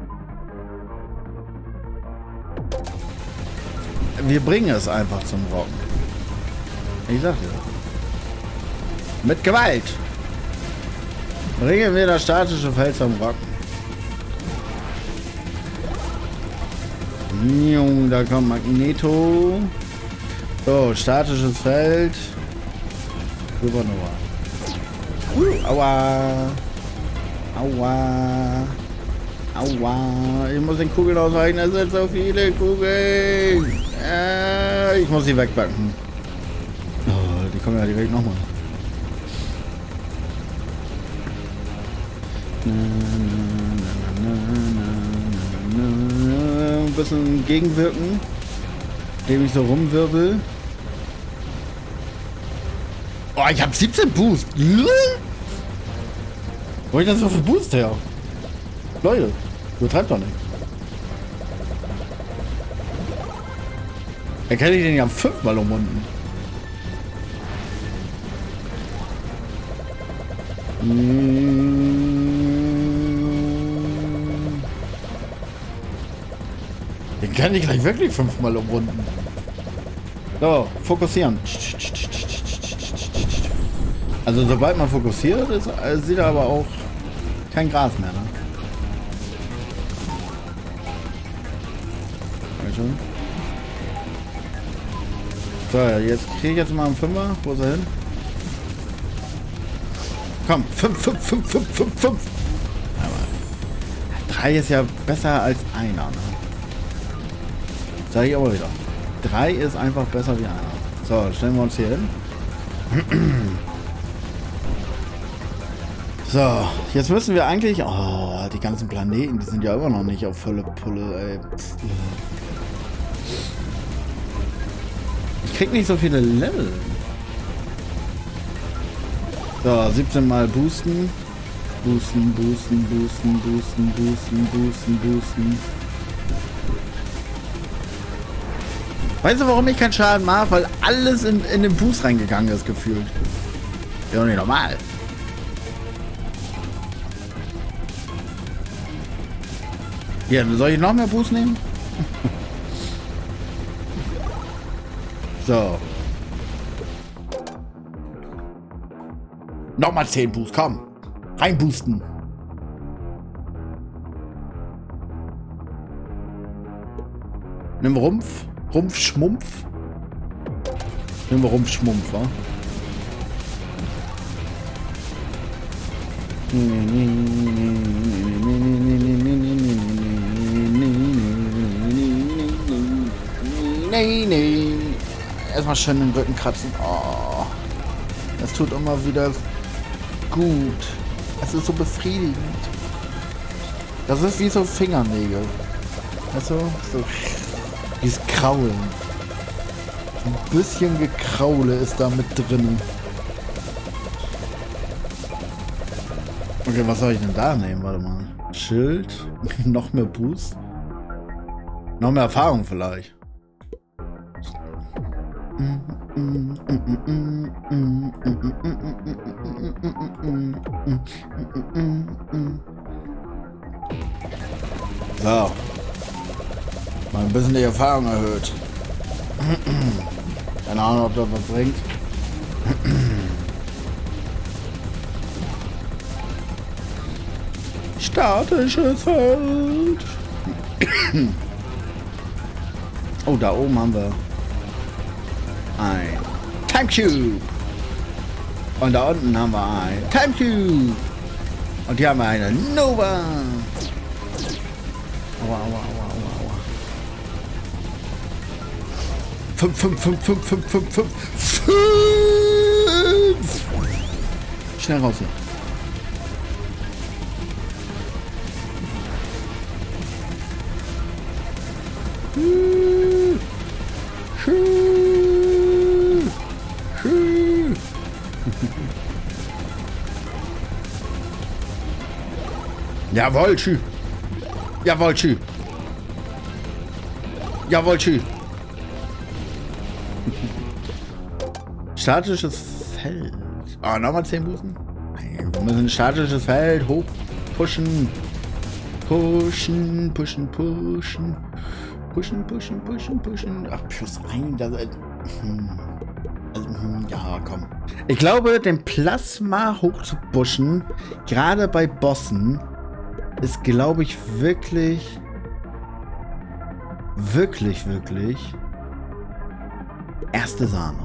Wir bringen es einfach zum Rocken. Ich sag dir. Mit Gewalt. Bringen wir das statische Feld zum Rocken. Da kommt Magneto. So, statisches Feld. Supernova. Aua. Aua. Aua. Ich muss den Kugeln ausweichen. Es sind so viele Kugeln. Ich muss sie wegbacken. Oh, die kommen ja direkt nochmal. Ein bisschen gegenwirken, indem ich so rumwirbel. Oh, ich habe 17 Boost. Wo ich das so viel Boost her? Leute, übertreibt doch nicht. Erkenne ich den ja 5-mal umrunden. Kann ich gleich wirklich 5-mal umrunden. So, fokussieren. Also sobald man fokussiert, sieht er aber auch kein Gras mehr, ne? So, jetzt kriege ich jetzt mal einen 5er. Wo ist er hin? Komm, 5. Aber 3 ist ja besser als einer, ne? Sag ich aber wieder. 3 ist einfach besser wie einer. So, stellen wir uns hier hin. So, jetzt müssen wir eigentlich... Oh, die ganzen Planeten, die sind ja immer noch nicht auf volle Pulle, ey. Ich krieg nicht so viele Level. So, 17 Mal boosten. Boosten. Weißt du, warum ich keinen Schaden mache? Weil alles in den Boost reingegangen ist, gefühlt. Ja, nicht normal. Ja, soll ich noch mehr Boost nehmen? So. Nochmal 10 Boost, komm. Rein boosten. Nimm Rumpf. Rumpfschmumpf. Nimm Rumpfschmumpf, wa? Nee. Erstmal schön den Rücken kratzen. Oh. Das tut immer wieder gut. Es ist so befriedigend. Das ist wie so Fingernägel. Weißt du? So. Dieses Kraulen. Ein bisschen Gekraule ist da mit drin. Okay, was soll ich denn da nehmen? Warte mal. Schild. Noch mehr Boost. Noch mehr Erfahrung vielleicht. So. Mal ein bisschen die Erfahrung erhöht. Keine Ahnung, ob das was bringt. Statisches Feld. Oh, da oben haben wir ein Time Cube. Und da unten haben wir ein Time Cube. Und hier haben wir eine Nova. Aua. 5. Schnell raus hier. Jawohl, tschü. Jawohl, tschü. Jawohl, tschü. Statisches Feld. Ah, nochmal 10 Boosten. Wir müssen ein statisches Feld hoch pushen. Pushen. Ach, +1. Das, ja, komm. Ich glaube, den Plasma hoch zu pushen, gerade bei Bossen, ist, glaube ich, wirklich erste Sahne.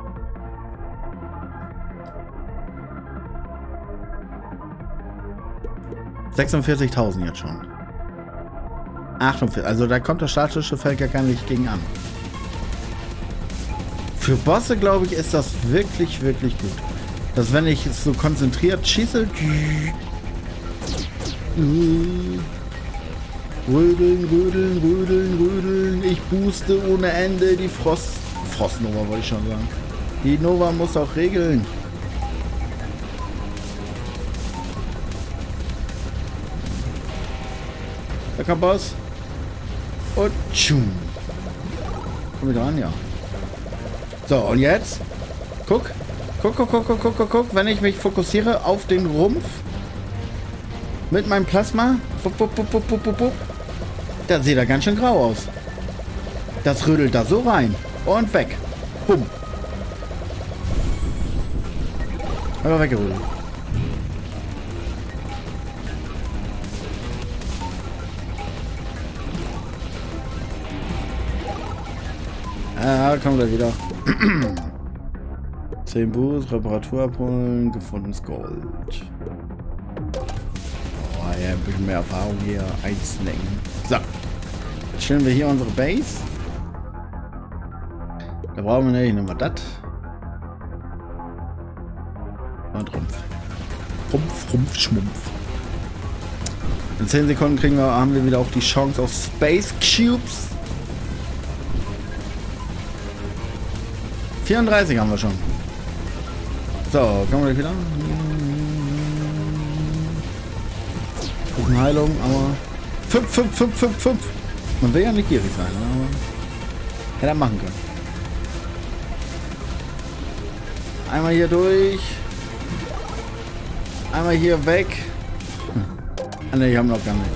$46.000 jetzt schon. 48, also da kommt das statische Feld ja gar nicht gegen an. Für Bosse, glaube ich, ist das wirklich gut. Dass wenn ich so konzentriert schieße, rödeln, ich booste ohne Ende die Frostnova, wollte ich schon sagen. Die Nova muss auch regeln. Da kommt Boss. Und tschum. Komm wieder an, ja. So, und jetzt? Guck, wenn ich mich fokussiere auf den Rumpf mit meinem Plasma, dann sieht er ganz schön grau aus. Das rödelt da so rein. Und weg. Bumm. Aber weggerödelt. Ah, kommt er wieder. 10 Boost, Reparatur abholen, gefundenes Gold. Oh ja, ein bisschen mehr Erfahrung hier einsnacken. So. Jetzt stellen wir hier unsere Base. Da brauchen wir nicht nochmal das. Und Rumpf. Rumpf, Rumpf, Schmumpf. In 10 Sekunden haben wir wieder auch die Chance auf Space Cubes. 34 haben wir schon. So, kommen wir wieder. Guten Heilung, aber 5. Man will ja nicht gierig sein, aber hätte er machen können. Einmal hier durch. Einmal hier weg. Ah ne, ich habe noch gar nicht.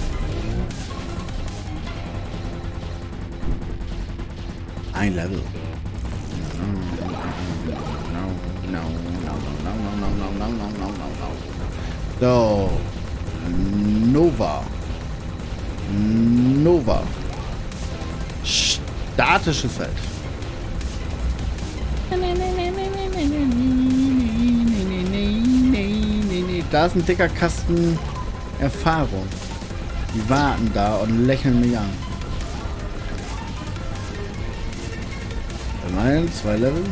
Ein Level. So. Nova. Nova. Statisches Feld. Da ist ein dicker Kasten Erfahrung. Die warten da und lächeln mich an. Immerhin 2 Level.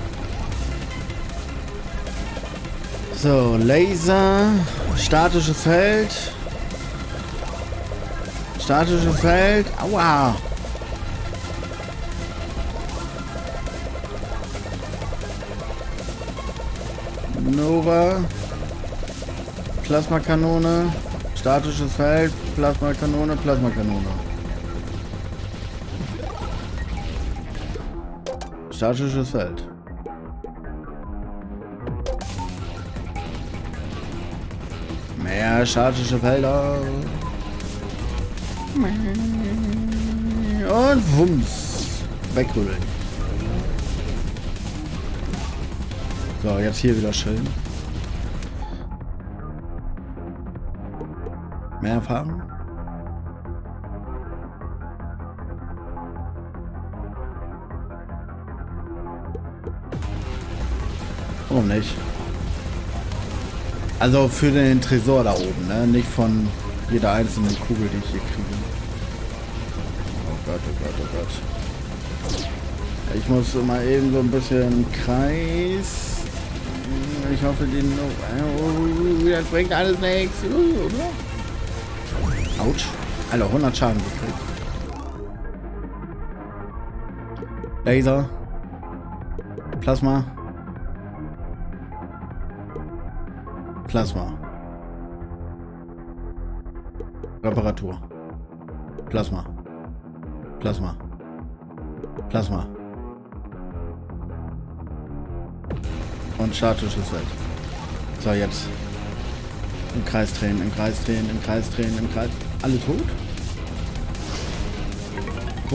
So, Laser. Statisches Feld. Statisches Feld. Aua. Nova. Plasmakanone. Statisches Feld. Plasmakanone. Plasmakanone. Statisches Feld. Mehr statische Felder. Und wumms. Wegrübeln. So, jetzt hier wieder schön. Mehr Erfahrung? Warum nicht? Also für den Tresor da oben, ne? Nicht von jeder einzelnen Kugel, die ich hier kriege. Oh Gott, oh Gott, oh Gott. Ich muss mal eben so ein bisschen Kreis. Ich hoffe, das bringt alles nichts. Oder? Autsch. Alter, 100 Schaden gekriegt. Laser. Plasma. Plasma. Reparatur. Plasma. Plasma. Plasma. Und statisches Feld. So, jetzt. Im Kreis drehen, im Kreis drehen, im Kreis drehen, im Kreis. Alle tot? Wo?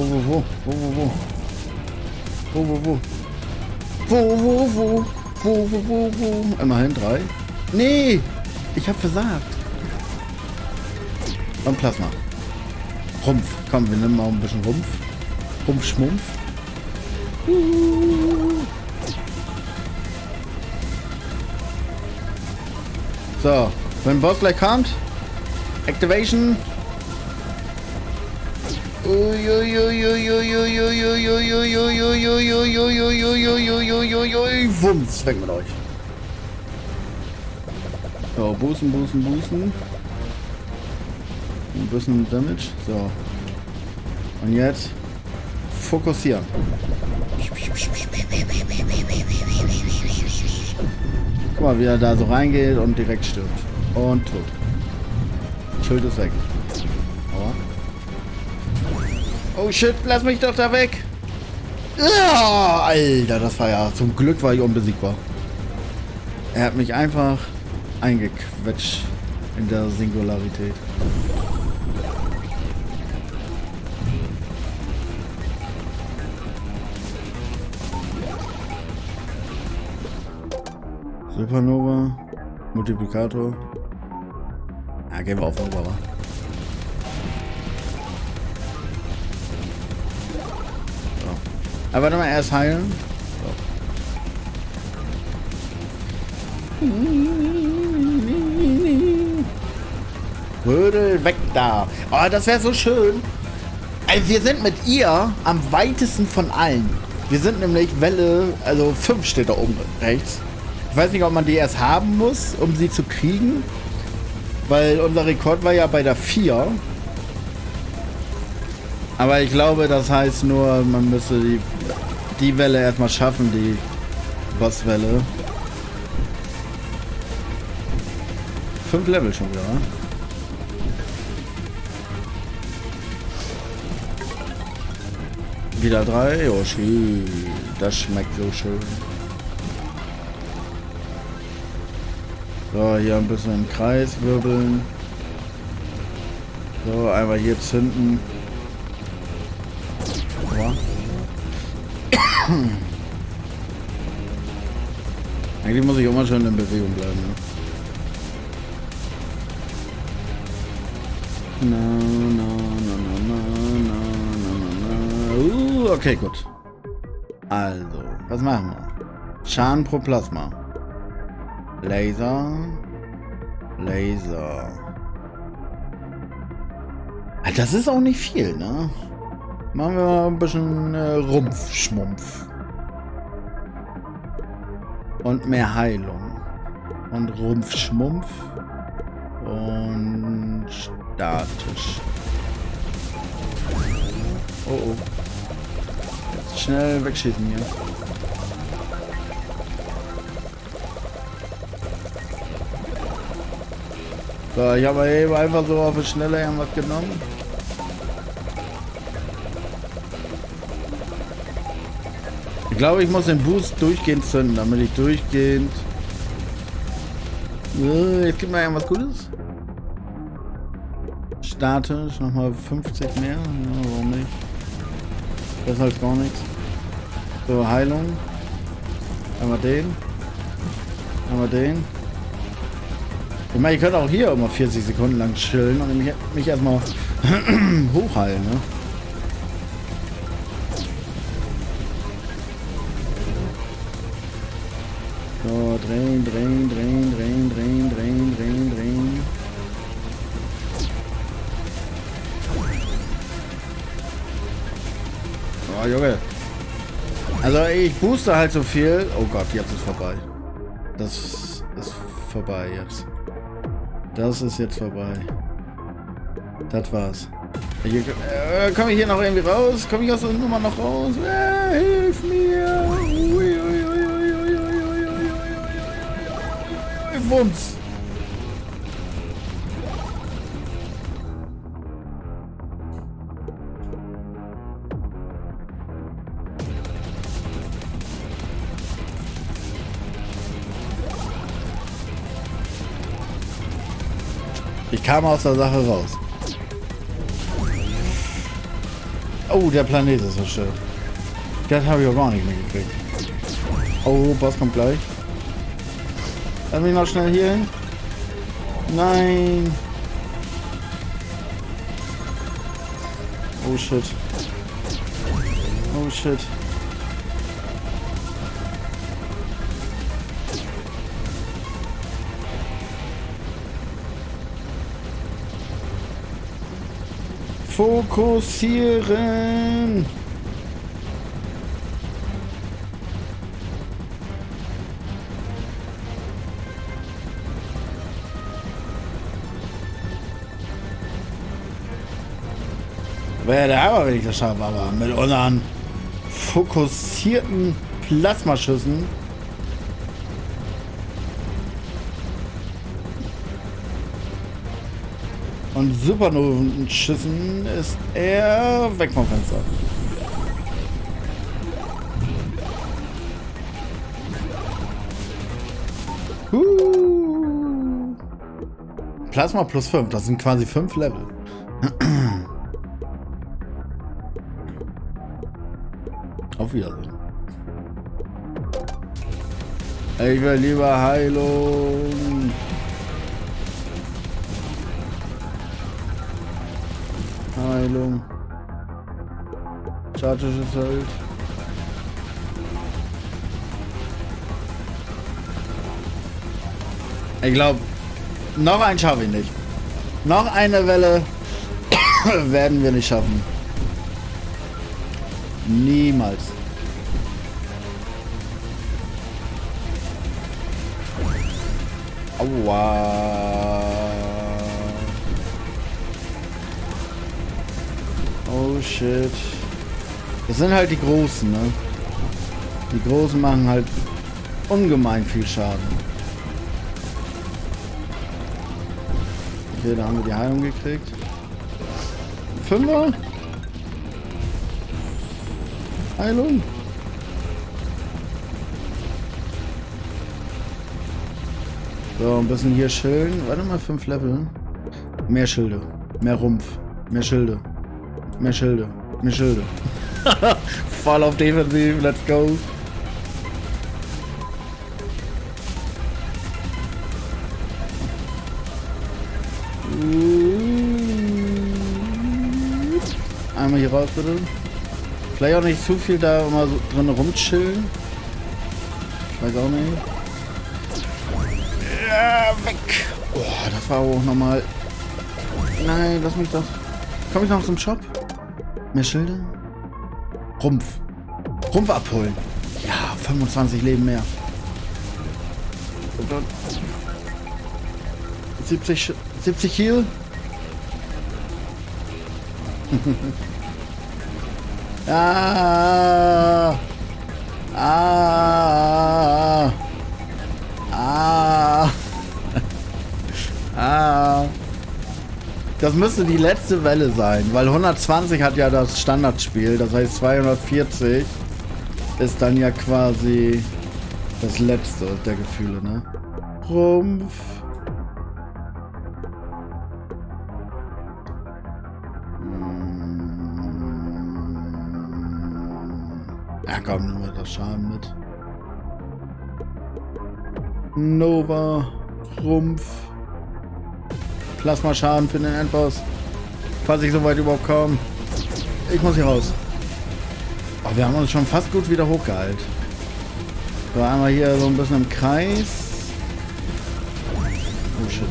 Immerhin 3. Nee! Ich hab versagt. Und Plasma. Rumpf. Komm, wir nehmen mal ein bisschen Rumpf. Rumpf, Schmumpf. So, wenn Boss gleich kommt. Activation. Wumms, weg mit euch. So, boosten. Ein bisschen Damage. So. Und jetzt fokussieren. Guck mal, wie er da so reingeht und direkt stirbt. Und tot. Schild ist weg. Aua. Oh shit, lass mich doch da weg. Ja, Alter, das war ja... Zum Glück war ich unbesiegbar. Er hat mich einfach eingequetscht in der Singularität. Supernova. Multiplikator. Ja, gehen wir auf Nova, wa? So. Aber warte mal, erst heilen. So. Rödel weg da. Oh, das wäre so schön. Also wir sind mit ihr am weitesten von allen. Wir sind nämlich Welle, also 5 steht da oben rechts. Ich weiß nicht, ob man die erst haben muss, um sie zu kriegen. Weil unser Rekord war ja bei der 4. Aber ich glaube, das heißt nur, man müsste die Welle erstmal schaffen, die Bosswelle. 5 Level schon wieder, ne? Wieder 3. Oh, schön. Das schmeckt so schön. So, hier ein bisschen im Kreis wirbeln. So, einmal hier zünden. Ja. Eigentlich muss ich immer schön in Bewegung bleiben. Ne? No, no, no, no, no, no, no. Okay, gut. Also, was machen wir? Schaden pro Plasma. Laser. Laser. Das ist auch nicht viel, ne? Machen wir mal ein bisschen Rumpfschmumpf. Und mehr Heilung. Und Rumpfschmumpf. Und statisch. Oh oh. Jetzt schnell wegschießen hier. So, ich habe eben einfach so auf die Schnelle irgendwas genommen. Ich glaube, ich muss den Boost durchgehend zünden, damit ich durchgehend... Jetzt gibt mir irgendwas Gutes. Statisch, nochmal 50 mehr. Ja, warum nicht? Besser als gar nichts. So, Heilung. Einmal den. Einmal den. Ich meine, ich könnte auch hier immer 40 Sekunden lang chillen und mich erstmal hochheilen, ne? So, drehen, drehen, drehen, drehen, drehen, drehen, drehen, drehen. Oh, Junge. Also ich booste halt so viel. Oh Gott, jetzt ist vorbei. Das ist vorbei jetzt. Das ist jetzt vorbei. Das war's. Komme ich hier noch irgendwie raus? Komme ich aus der Nummer noch raus? Hilf mir! Wumms! Ich kam aus der Sache raus. Oh, der Planet ist so schön. Das habe ich auch gar nicht mehr gekriegt. Oh, Boss kommt gleich. Lass mich noch schnell hier hin. Nein. Oh shit. Oh shit. Fokussieren! Wäre der Hammer, wenn ich das schaffe, aber mit unseren fokussierten Plasmaschüssen. Und Supernovenschüssen ist er weg vom Fenster. Plasma plus 5, das sind quasi 5 Level. Auf Wiedersehen. Ich will lieber Heilung. Heilung. Statisches Feld. Ich glaube, noch einen schaffe ich nicht. Noch eine Welle werden wir nicht schaffen. Niemals. Aua. Oh shit. Das sind halt die Großen, ne? Die Großen machen halt ungemein viel Schaden. Okay, da haben wir die Heilung gekriegt. Fünfer? Heilung? So, ein bisschen hier schilden. Warte mal, 5 Level. Mehr Schilde. Mehr Rumpf. Mehr Schilde. Mehr Schilde. Mehr Schilde. Voll auf Defensiv. Let's go. Einmal hier raus, bitte. Vielleicht auch nicht zu viel da immer so drin rumchillen. Ich weiß auch nicht. Ja, weg! Oh, das war auch nochmal. Nein, lass mich doch. Komme ich noch zum Shop? Mehr Schilde? Rumpf. Rumpf abholen. Ja, 25 Leben mehr. 70 Heal. Ah. Ah. Ah. Ah. Das müsste die letzte Welle sein, weil 120 hat ja das Standardspiel, das heißt 240 ist dann ja quasi das letzte der Gefühle, ne? Rumpf. Ja komm, nehmen wir das Schaden mit. Nova, Rumpf. Plasma-Schaden für den Endboss. Falls ich so weit überhaupt komme. Ich muss hier raus. Oh, wir haben uns schon fast gut wieder hochgeheilt. So, einmal hier so ein bisschen im Kreis. Oh shit.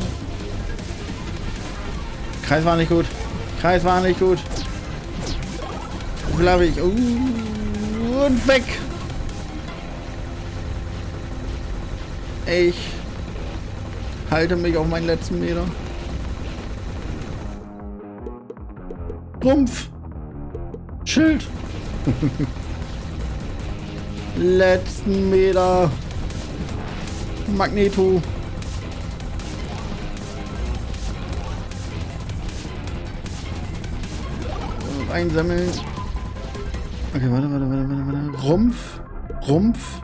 Kreis war nicht gut. Kreis war nicht gut. Wie viel habe ich? Und weg. Ich halte mich auf meinen letzten Meter. Rumpf. Schild. Letzten Meter. Magneto. Einsammeln. Okay, warte. Rumpf. Rumpf.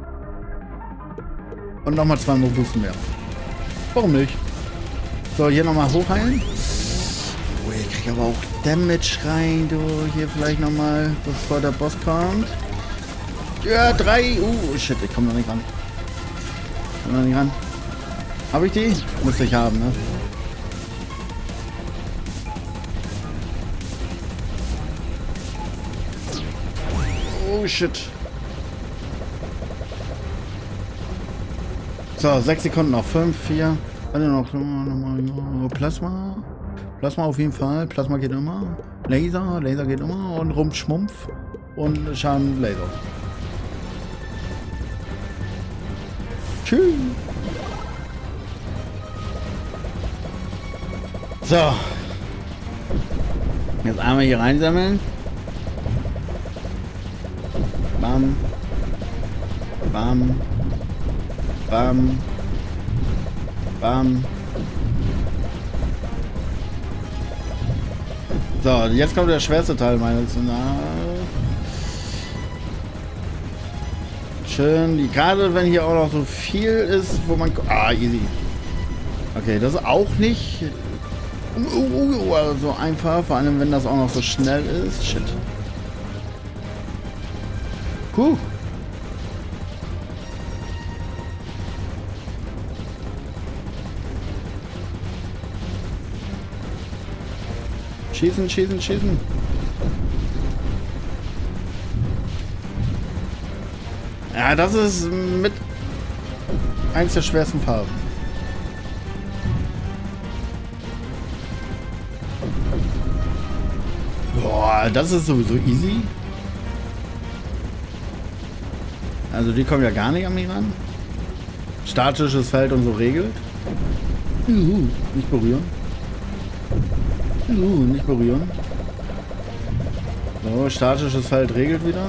Und nochmal 2 Boosten mehr. Warum nicht? So, hier nochmal hochheilen. Oh, ich krieg aber auch Damage rein, du. Hier vielleicht nochmal, bevor der Boss kommt. Ja, 3. Shit, ich komme noch nicht ran. Habe ich die? Müsste ich haben, ne? Oh, shit. So, 6 Sekunden noch. 5, 4. Warte noch Plasma. Plasma auf jeden Fall. Plasma geht immer. Laser geht immer. Und Rumpfschmumpf. Und Schaden Laser. Tschüss. So. Jetzt einmal hier reinsammeln. Bam. Bam. Bam. Bam. So, jetzt kommt der schwerste Teil meines. Schön. Die Karte, wenn hier auch noch so viel ist, wo man... Ah, easy. Okay, das ist auch nicht so einfach. Vor allem, wenn das auch noch so schnell ist. Shit. Schießen, schießen, schießen. Ja, das ist mit eins der schwersten Farben. Boah, das ist sowieso easy. Also die kommen ja gar nicht an mich ran. Statisches Feld und so regelt. Nicht berühren. Nicht berühren. So, statisches Feld regelt wieder.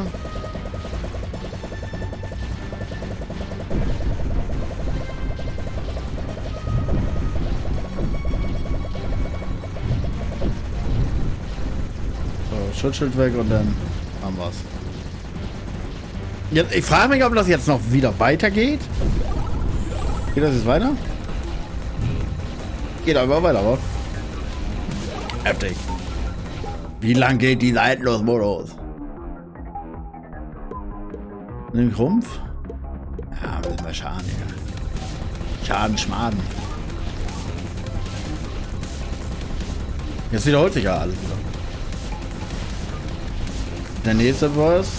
So, Schutzschild weg und dann haben wir's. Jetzt, ich frage mich, ob das jetzt noch wieder weitergeht. Geht das jetzt weiter? Geht einfach weiter, aber. Heftig. Wie lang geht dieser Endlosmodus? Nimm Rumpf? Ja, müssen wir Schaden, Digga. Schaden, Schmaden. Jetzt wiederholt sich ja alles wieder. Der nächste Boss.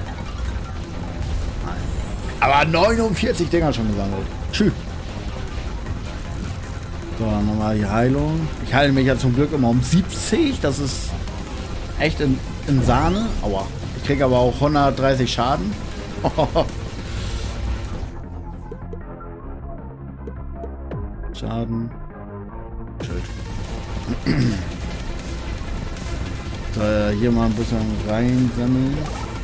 Aber 49 Dinger schon gesammelt. Tschüss. So, nochmal die Heilung. Ich heile mich ja zum Glück immer um 70. Das ist echt in Sahne. Aua. Ich kriege aber auch 130 Schaden. Schaden. Schild. So, hier mal ein bisschen reinsammeln.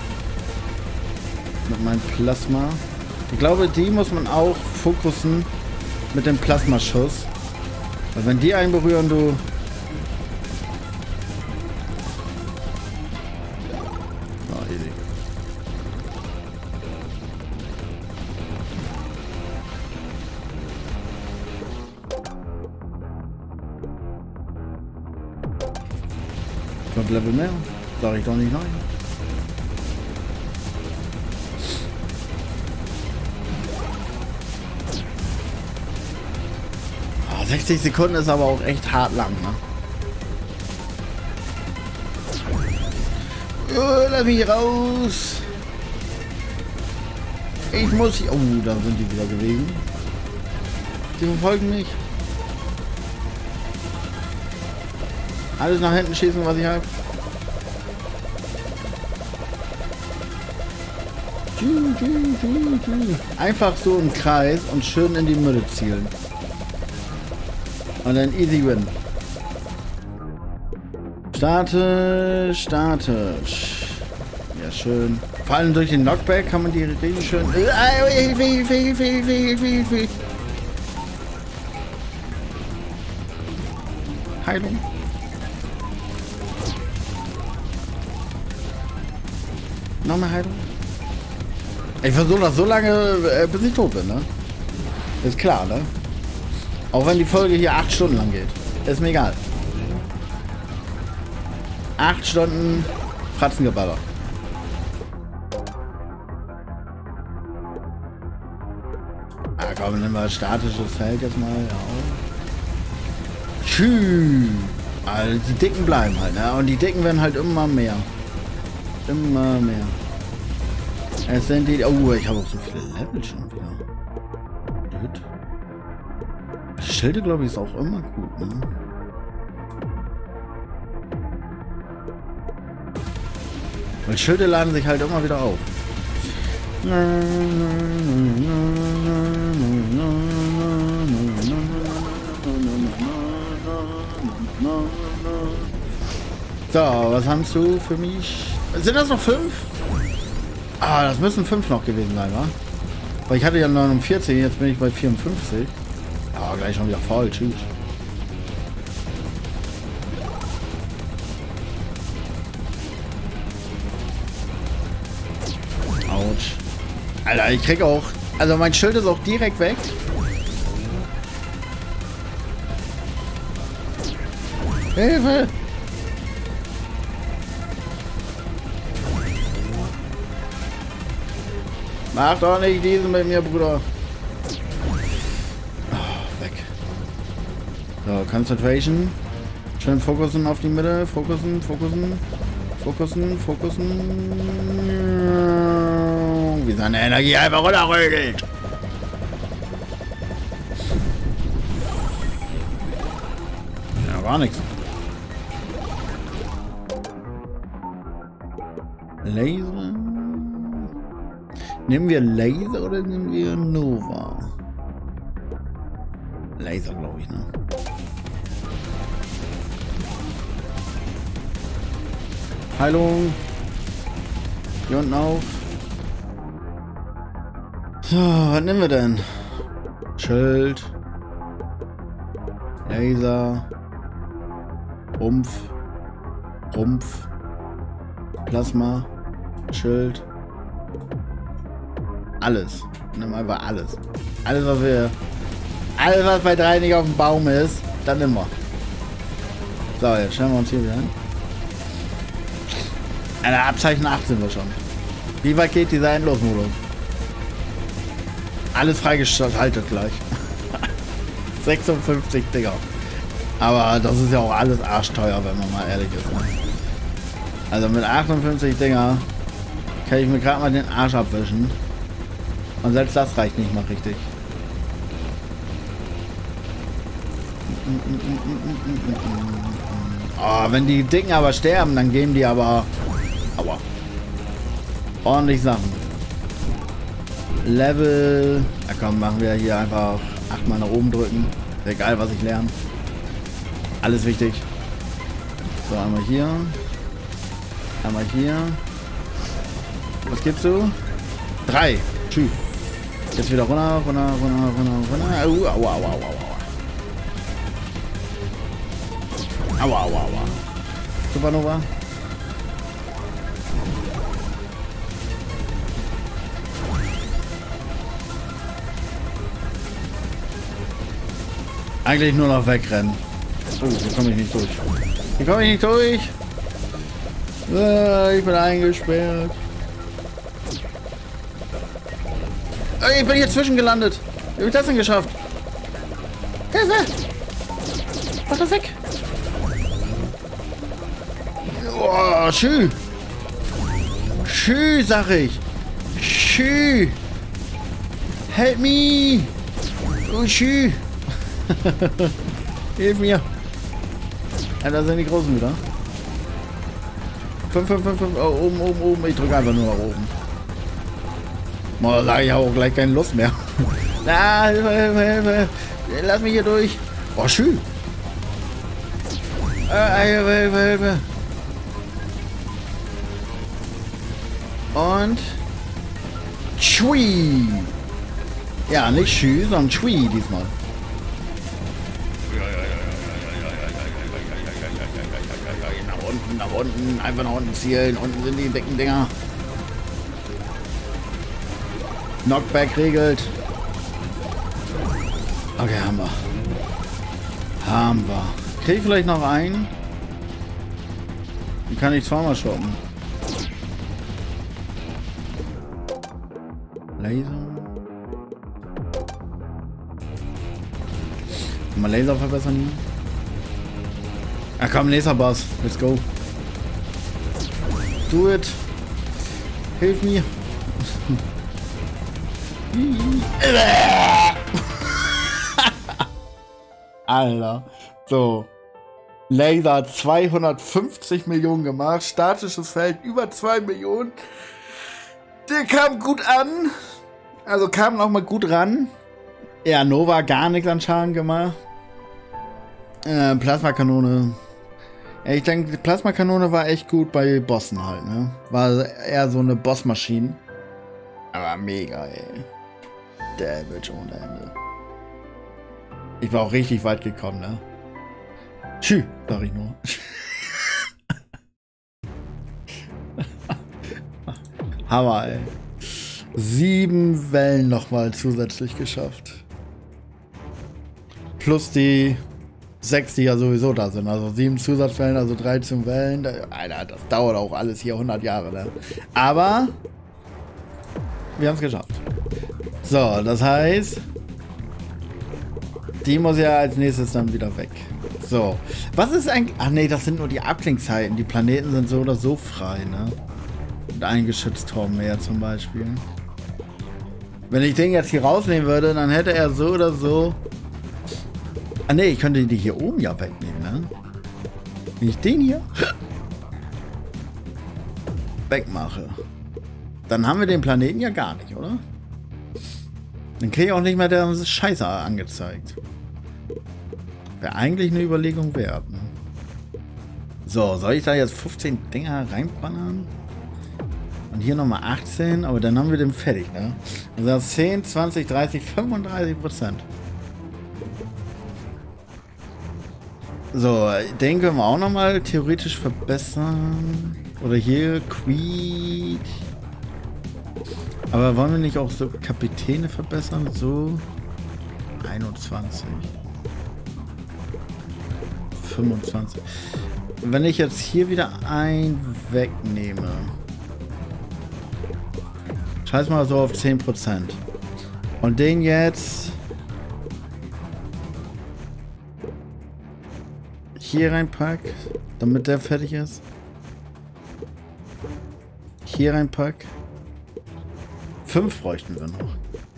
Mit meinem Plasma. Ich glaube, die muss man auch fokussen mit dem Plasmaschuss. Weil wenn die einen berühren, du... Oh, easy. Kommt Level mehr? Sag ich doch nicht nein. Oh, 60 Sekunden ist aber auch echt hart lang, ne? Lass mich raus! Ich muss hier... Oh, da sind die wieder gewesen. Die verfolgen mich. Alles nach hinten schießen, was ich habe. Einfach so im Kreis und schön in die Mitte zielen. Und dann easy win. Starte. Ja, schön. Vor allem durch den Knockback kann man die richtig schön... Heilung. Nochmal Heilung. Ich versuche das so lange, bis ich tot bin, ne? Ist klar, ne? Auch wenn die Folge hier 8 Stunden lang geht. Ist mir egal. 8 Stunden Fratzengeballer. Ah komm, nehmen wir statisches Feld jetzt mal. Ja. Tschüss. Also die Dicken bleiben halt, ne? Und die Dicken werden halt immer mehr. Immer mehr. Es sind die... Oh, ich habe auch so viele Level schon wieder. Blöd. Schilde, glaube ich, ist auch immer gut, ne? Weil Schilde laden sich halt immer wieder auf. So, was hast du für mich? Sind das noch 5? Ah, das müssen 5 noch gewesen sein, wa? Weil ich hatte ja 49, jetzt bin ich bei 54. Ah, gleich schon wieder voll, tschüss. Autsch. Alter, ich krieg auch... Also mein Schild ist auch direkt weg. Hilfe! Mach doch nicht diesen mit mir, Bruder. Oh, weg. So, Concentration. Schön fokussen auf die Mitte. Fokussen, fokussen. Fokussen, fokussen. Wie seine Energie einfach runterrödelt. Ja, gar nichts. Laser. Nehmen wir Laser oder nehmen wir Nova? Laser, glaube ich, ne? Heilung. Hier unten auf. So, was nehmen wir denn? Schild. Laser. Rumpf. Rumpf. Plasma. Schild. Alles. Nimm einfach alles. Alles, was wir... Alles, was bei 3 nicht auf dem Baum ist, dann nehmen wir. So, jetzt stellen wir uns hier wieder hin. Eine Abzeichen 8 sind wir schon. Wie weit geht dieser Endlosmodus? Alles freigeschaltet gleich. 56 Dinger. Aber das ist ja auch alles arschteuer, wenn man mal ehrlich ist. Ne? Also mit 58 Dinger kann ich mir gerade mal den Arsch abwischen. Und selbst das reicht nicht mal richtig. Oh, wenn die Dicken aber sterben, dann geben die aber... Aua. Ordentlich Sachen. Level... Ja komm, machen wir hier einfach 8 mal nach oben drücken. Ist egal, was ich lerne. Alles wichtig. So, einmal hier. Einmal hier. Was gibst du? 3. Tschüss. Jetzt wieder runter, runter, runter, runter, runter. Aua, aua, aua, aua. Aua, aua, aua. Supernova. Eigentlich nur noch wegrennen. Oh, hier komme ich nicht durch. Hier komme ich nicht durch. Ich bin eingesperrt. Ich bin hier zwischengelandet. Wie habe ich das denn geschafft? Hilfe! Mach das weg! Oh, schü! Schü, sag ich! Schü! Help me! Oh, schü! Hilf mir! Ja, da sind die Großen wieder. 5, 5, 5, 5. Oh, oben, oben, oben. Ich drücke einfach nur nach oben. Boah, da sage ich auch gleich keine Lust mehr. Na, Hilfe, Hilfe, Hilfe. Lass mich hier durch. Oh, schön. Hilfe, Hilfe, Hilfe. Und... Chui. Ja, nicht Schü, sondern Chui diesmal. Nach unten, einfach nach unten zielen. Unten sind die dicken Dinger. Knockback regelt. Okay, haben wir. Haben wir. Krieg ich vielleicht noch einen? Die kann ich zweimal stoppen. Laser. Mal Laser verbessern hier. Ja komm, Laserboss. Let's go. Do it. Hilf mir. Alter. So. Laser 250 Millionen gemacht. Statisches Feld über 2 Millionen. Der kam gut an. Also kam noch mal gut ran. Ja, Nova gar nichts an Schaden gemacht. Plasmakanone. Ja, ich denke, die Plasmakanone war echt gut bei Bossen halt, ne? War eher so eine Bossmaschine. Aber mega, ey. Damage ohne Ende. Ich war auch richtig weit gekommen, ne? Tschüss, sag ich nur. Hammer, ey. 7 Wellen nochmal zusätzlich geschafft. Plus die 6, die ja sowieso da sind. Also 7 Zusatzwellen, also 13 Wellen. Alter, das dauert auch alles hier 100 Jahre, ne? Aber wir haben es geschafft. So, das heißt, die muss ja als nächstes dann wieder weg. So. Was ist eigentlich... Ach nee, das sind nur die Abklingzeiten. Die Planeten sind so oder so frei, ne? Und ein Geschützturm mehr zum Beispiel. Wenn ich den jetzt hier rausnehmen würde, dann hätte er so oder so... Ah nee, ich könnte die hier oben ja wegnehmen, ne? Wenn ich den hier wegmache, dann haben wir den Planeten ja gar nicht, oder? Dann kriege ich auch nicht mehr der Scheiße angezeigt. Wäre eigentlich eine Überlegung wert, ne? So, soll ich da jetzt 15 Dinger reinballern? Und hier nochmal 18, aber dann haben wir den fertig, ne? Also 10, 20, 30, 35%. So, den können wir auch nochmal theoretisch verbessern. Oder hier, Creed. Aber wollen wir nicht auch so Kapitäne verbessern? So, 21. 25. Wenn ich jetzt hier wieder einen wegnehme. Scheiß mal so auf 10%. Und den jetzt hier reinpack, damit der fertig ist. Hier reinpack. 5 bräuchten wir noch.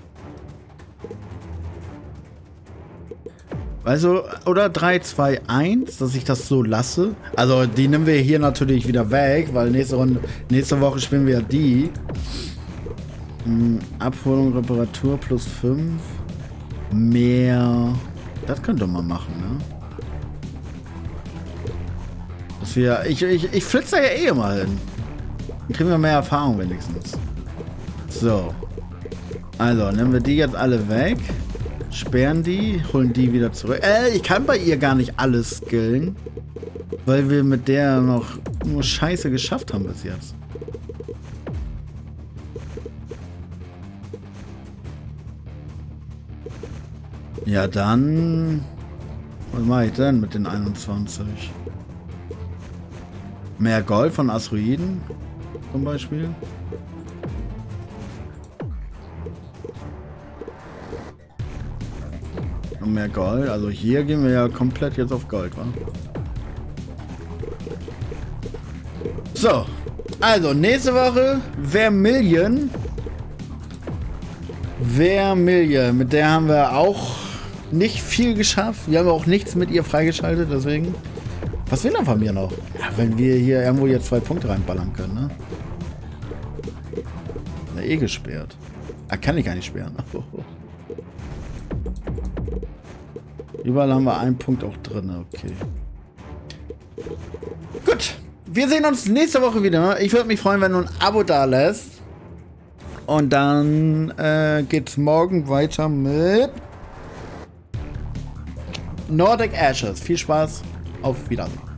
Also, oder 3, 2, 1, dass ich das so lasse. Also, die nehmen wir hier natürlich wieder weg, weil nächste Woche spielen wir ja die. Abholung, Reparatur plus 5. Mehr. Das könnte man machen, ne? Dass wir. Ich flitze ja eh immer hin. Dann kriegen wir mehr Erfahrung wenigstens. So. Also, nehmen wir die jetzt alle weg. Sperren die, holen die wieder zurück. Ich kann bei ihr gar nicht alles skillen. Weil wir mit der noch nur Scheiße geschafft haben bis jetzt. Ja, dann... Was mache ich denn mit den 21? Mehr Gold von Asteroiden zum Beispiel. Und mehr Gold. Also hier gehen wir ja komplett jetzt auf Gold, wa? So. Also nächste Woche Vermilion. Mit der haben wir auch nicht viel geschafft. Wir haben auch nichts mit ihr freigeschaltet, deswegen. Was will er von mir noch? Ja, wenn wir hier irgendwo jetzt 2 Punkte reinballern können, ne? Ja, eh gesperrt. Ah, kann ich gar nicht sperren. Überall haben wir einen Punkt auch drin, okay. Gut, wir sehen uns nächste Woche wieder. Ich würde mich freuen, wenn du ein Abo da lässt. Und dann geht's morgen weiter mit Nordic Ashes. Viel Spaß, auf Wiedersehen.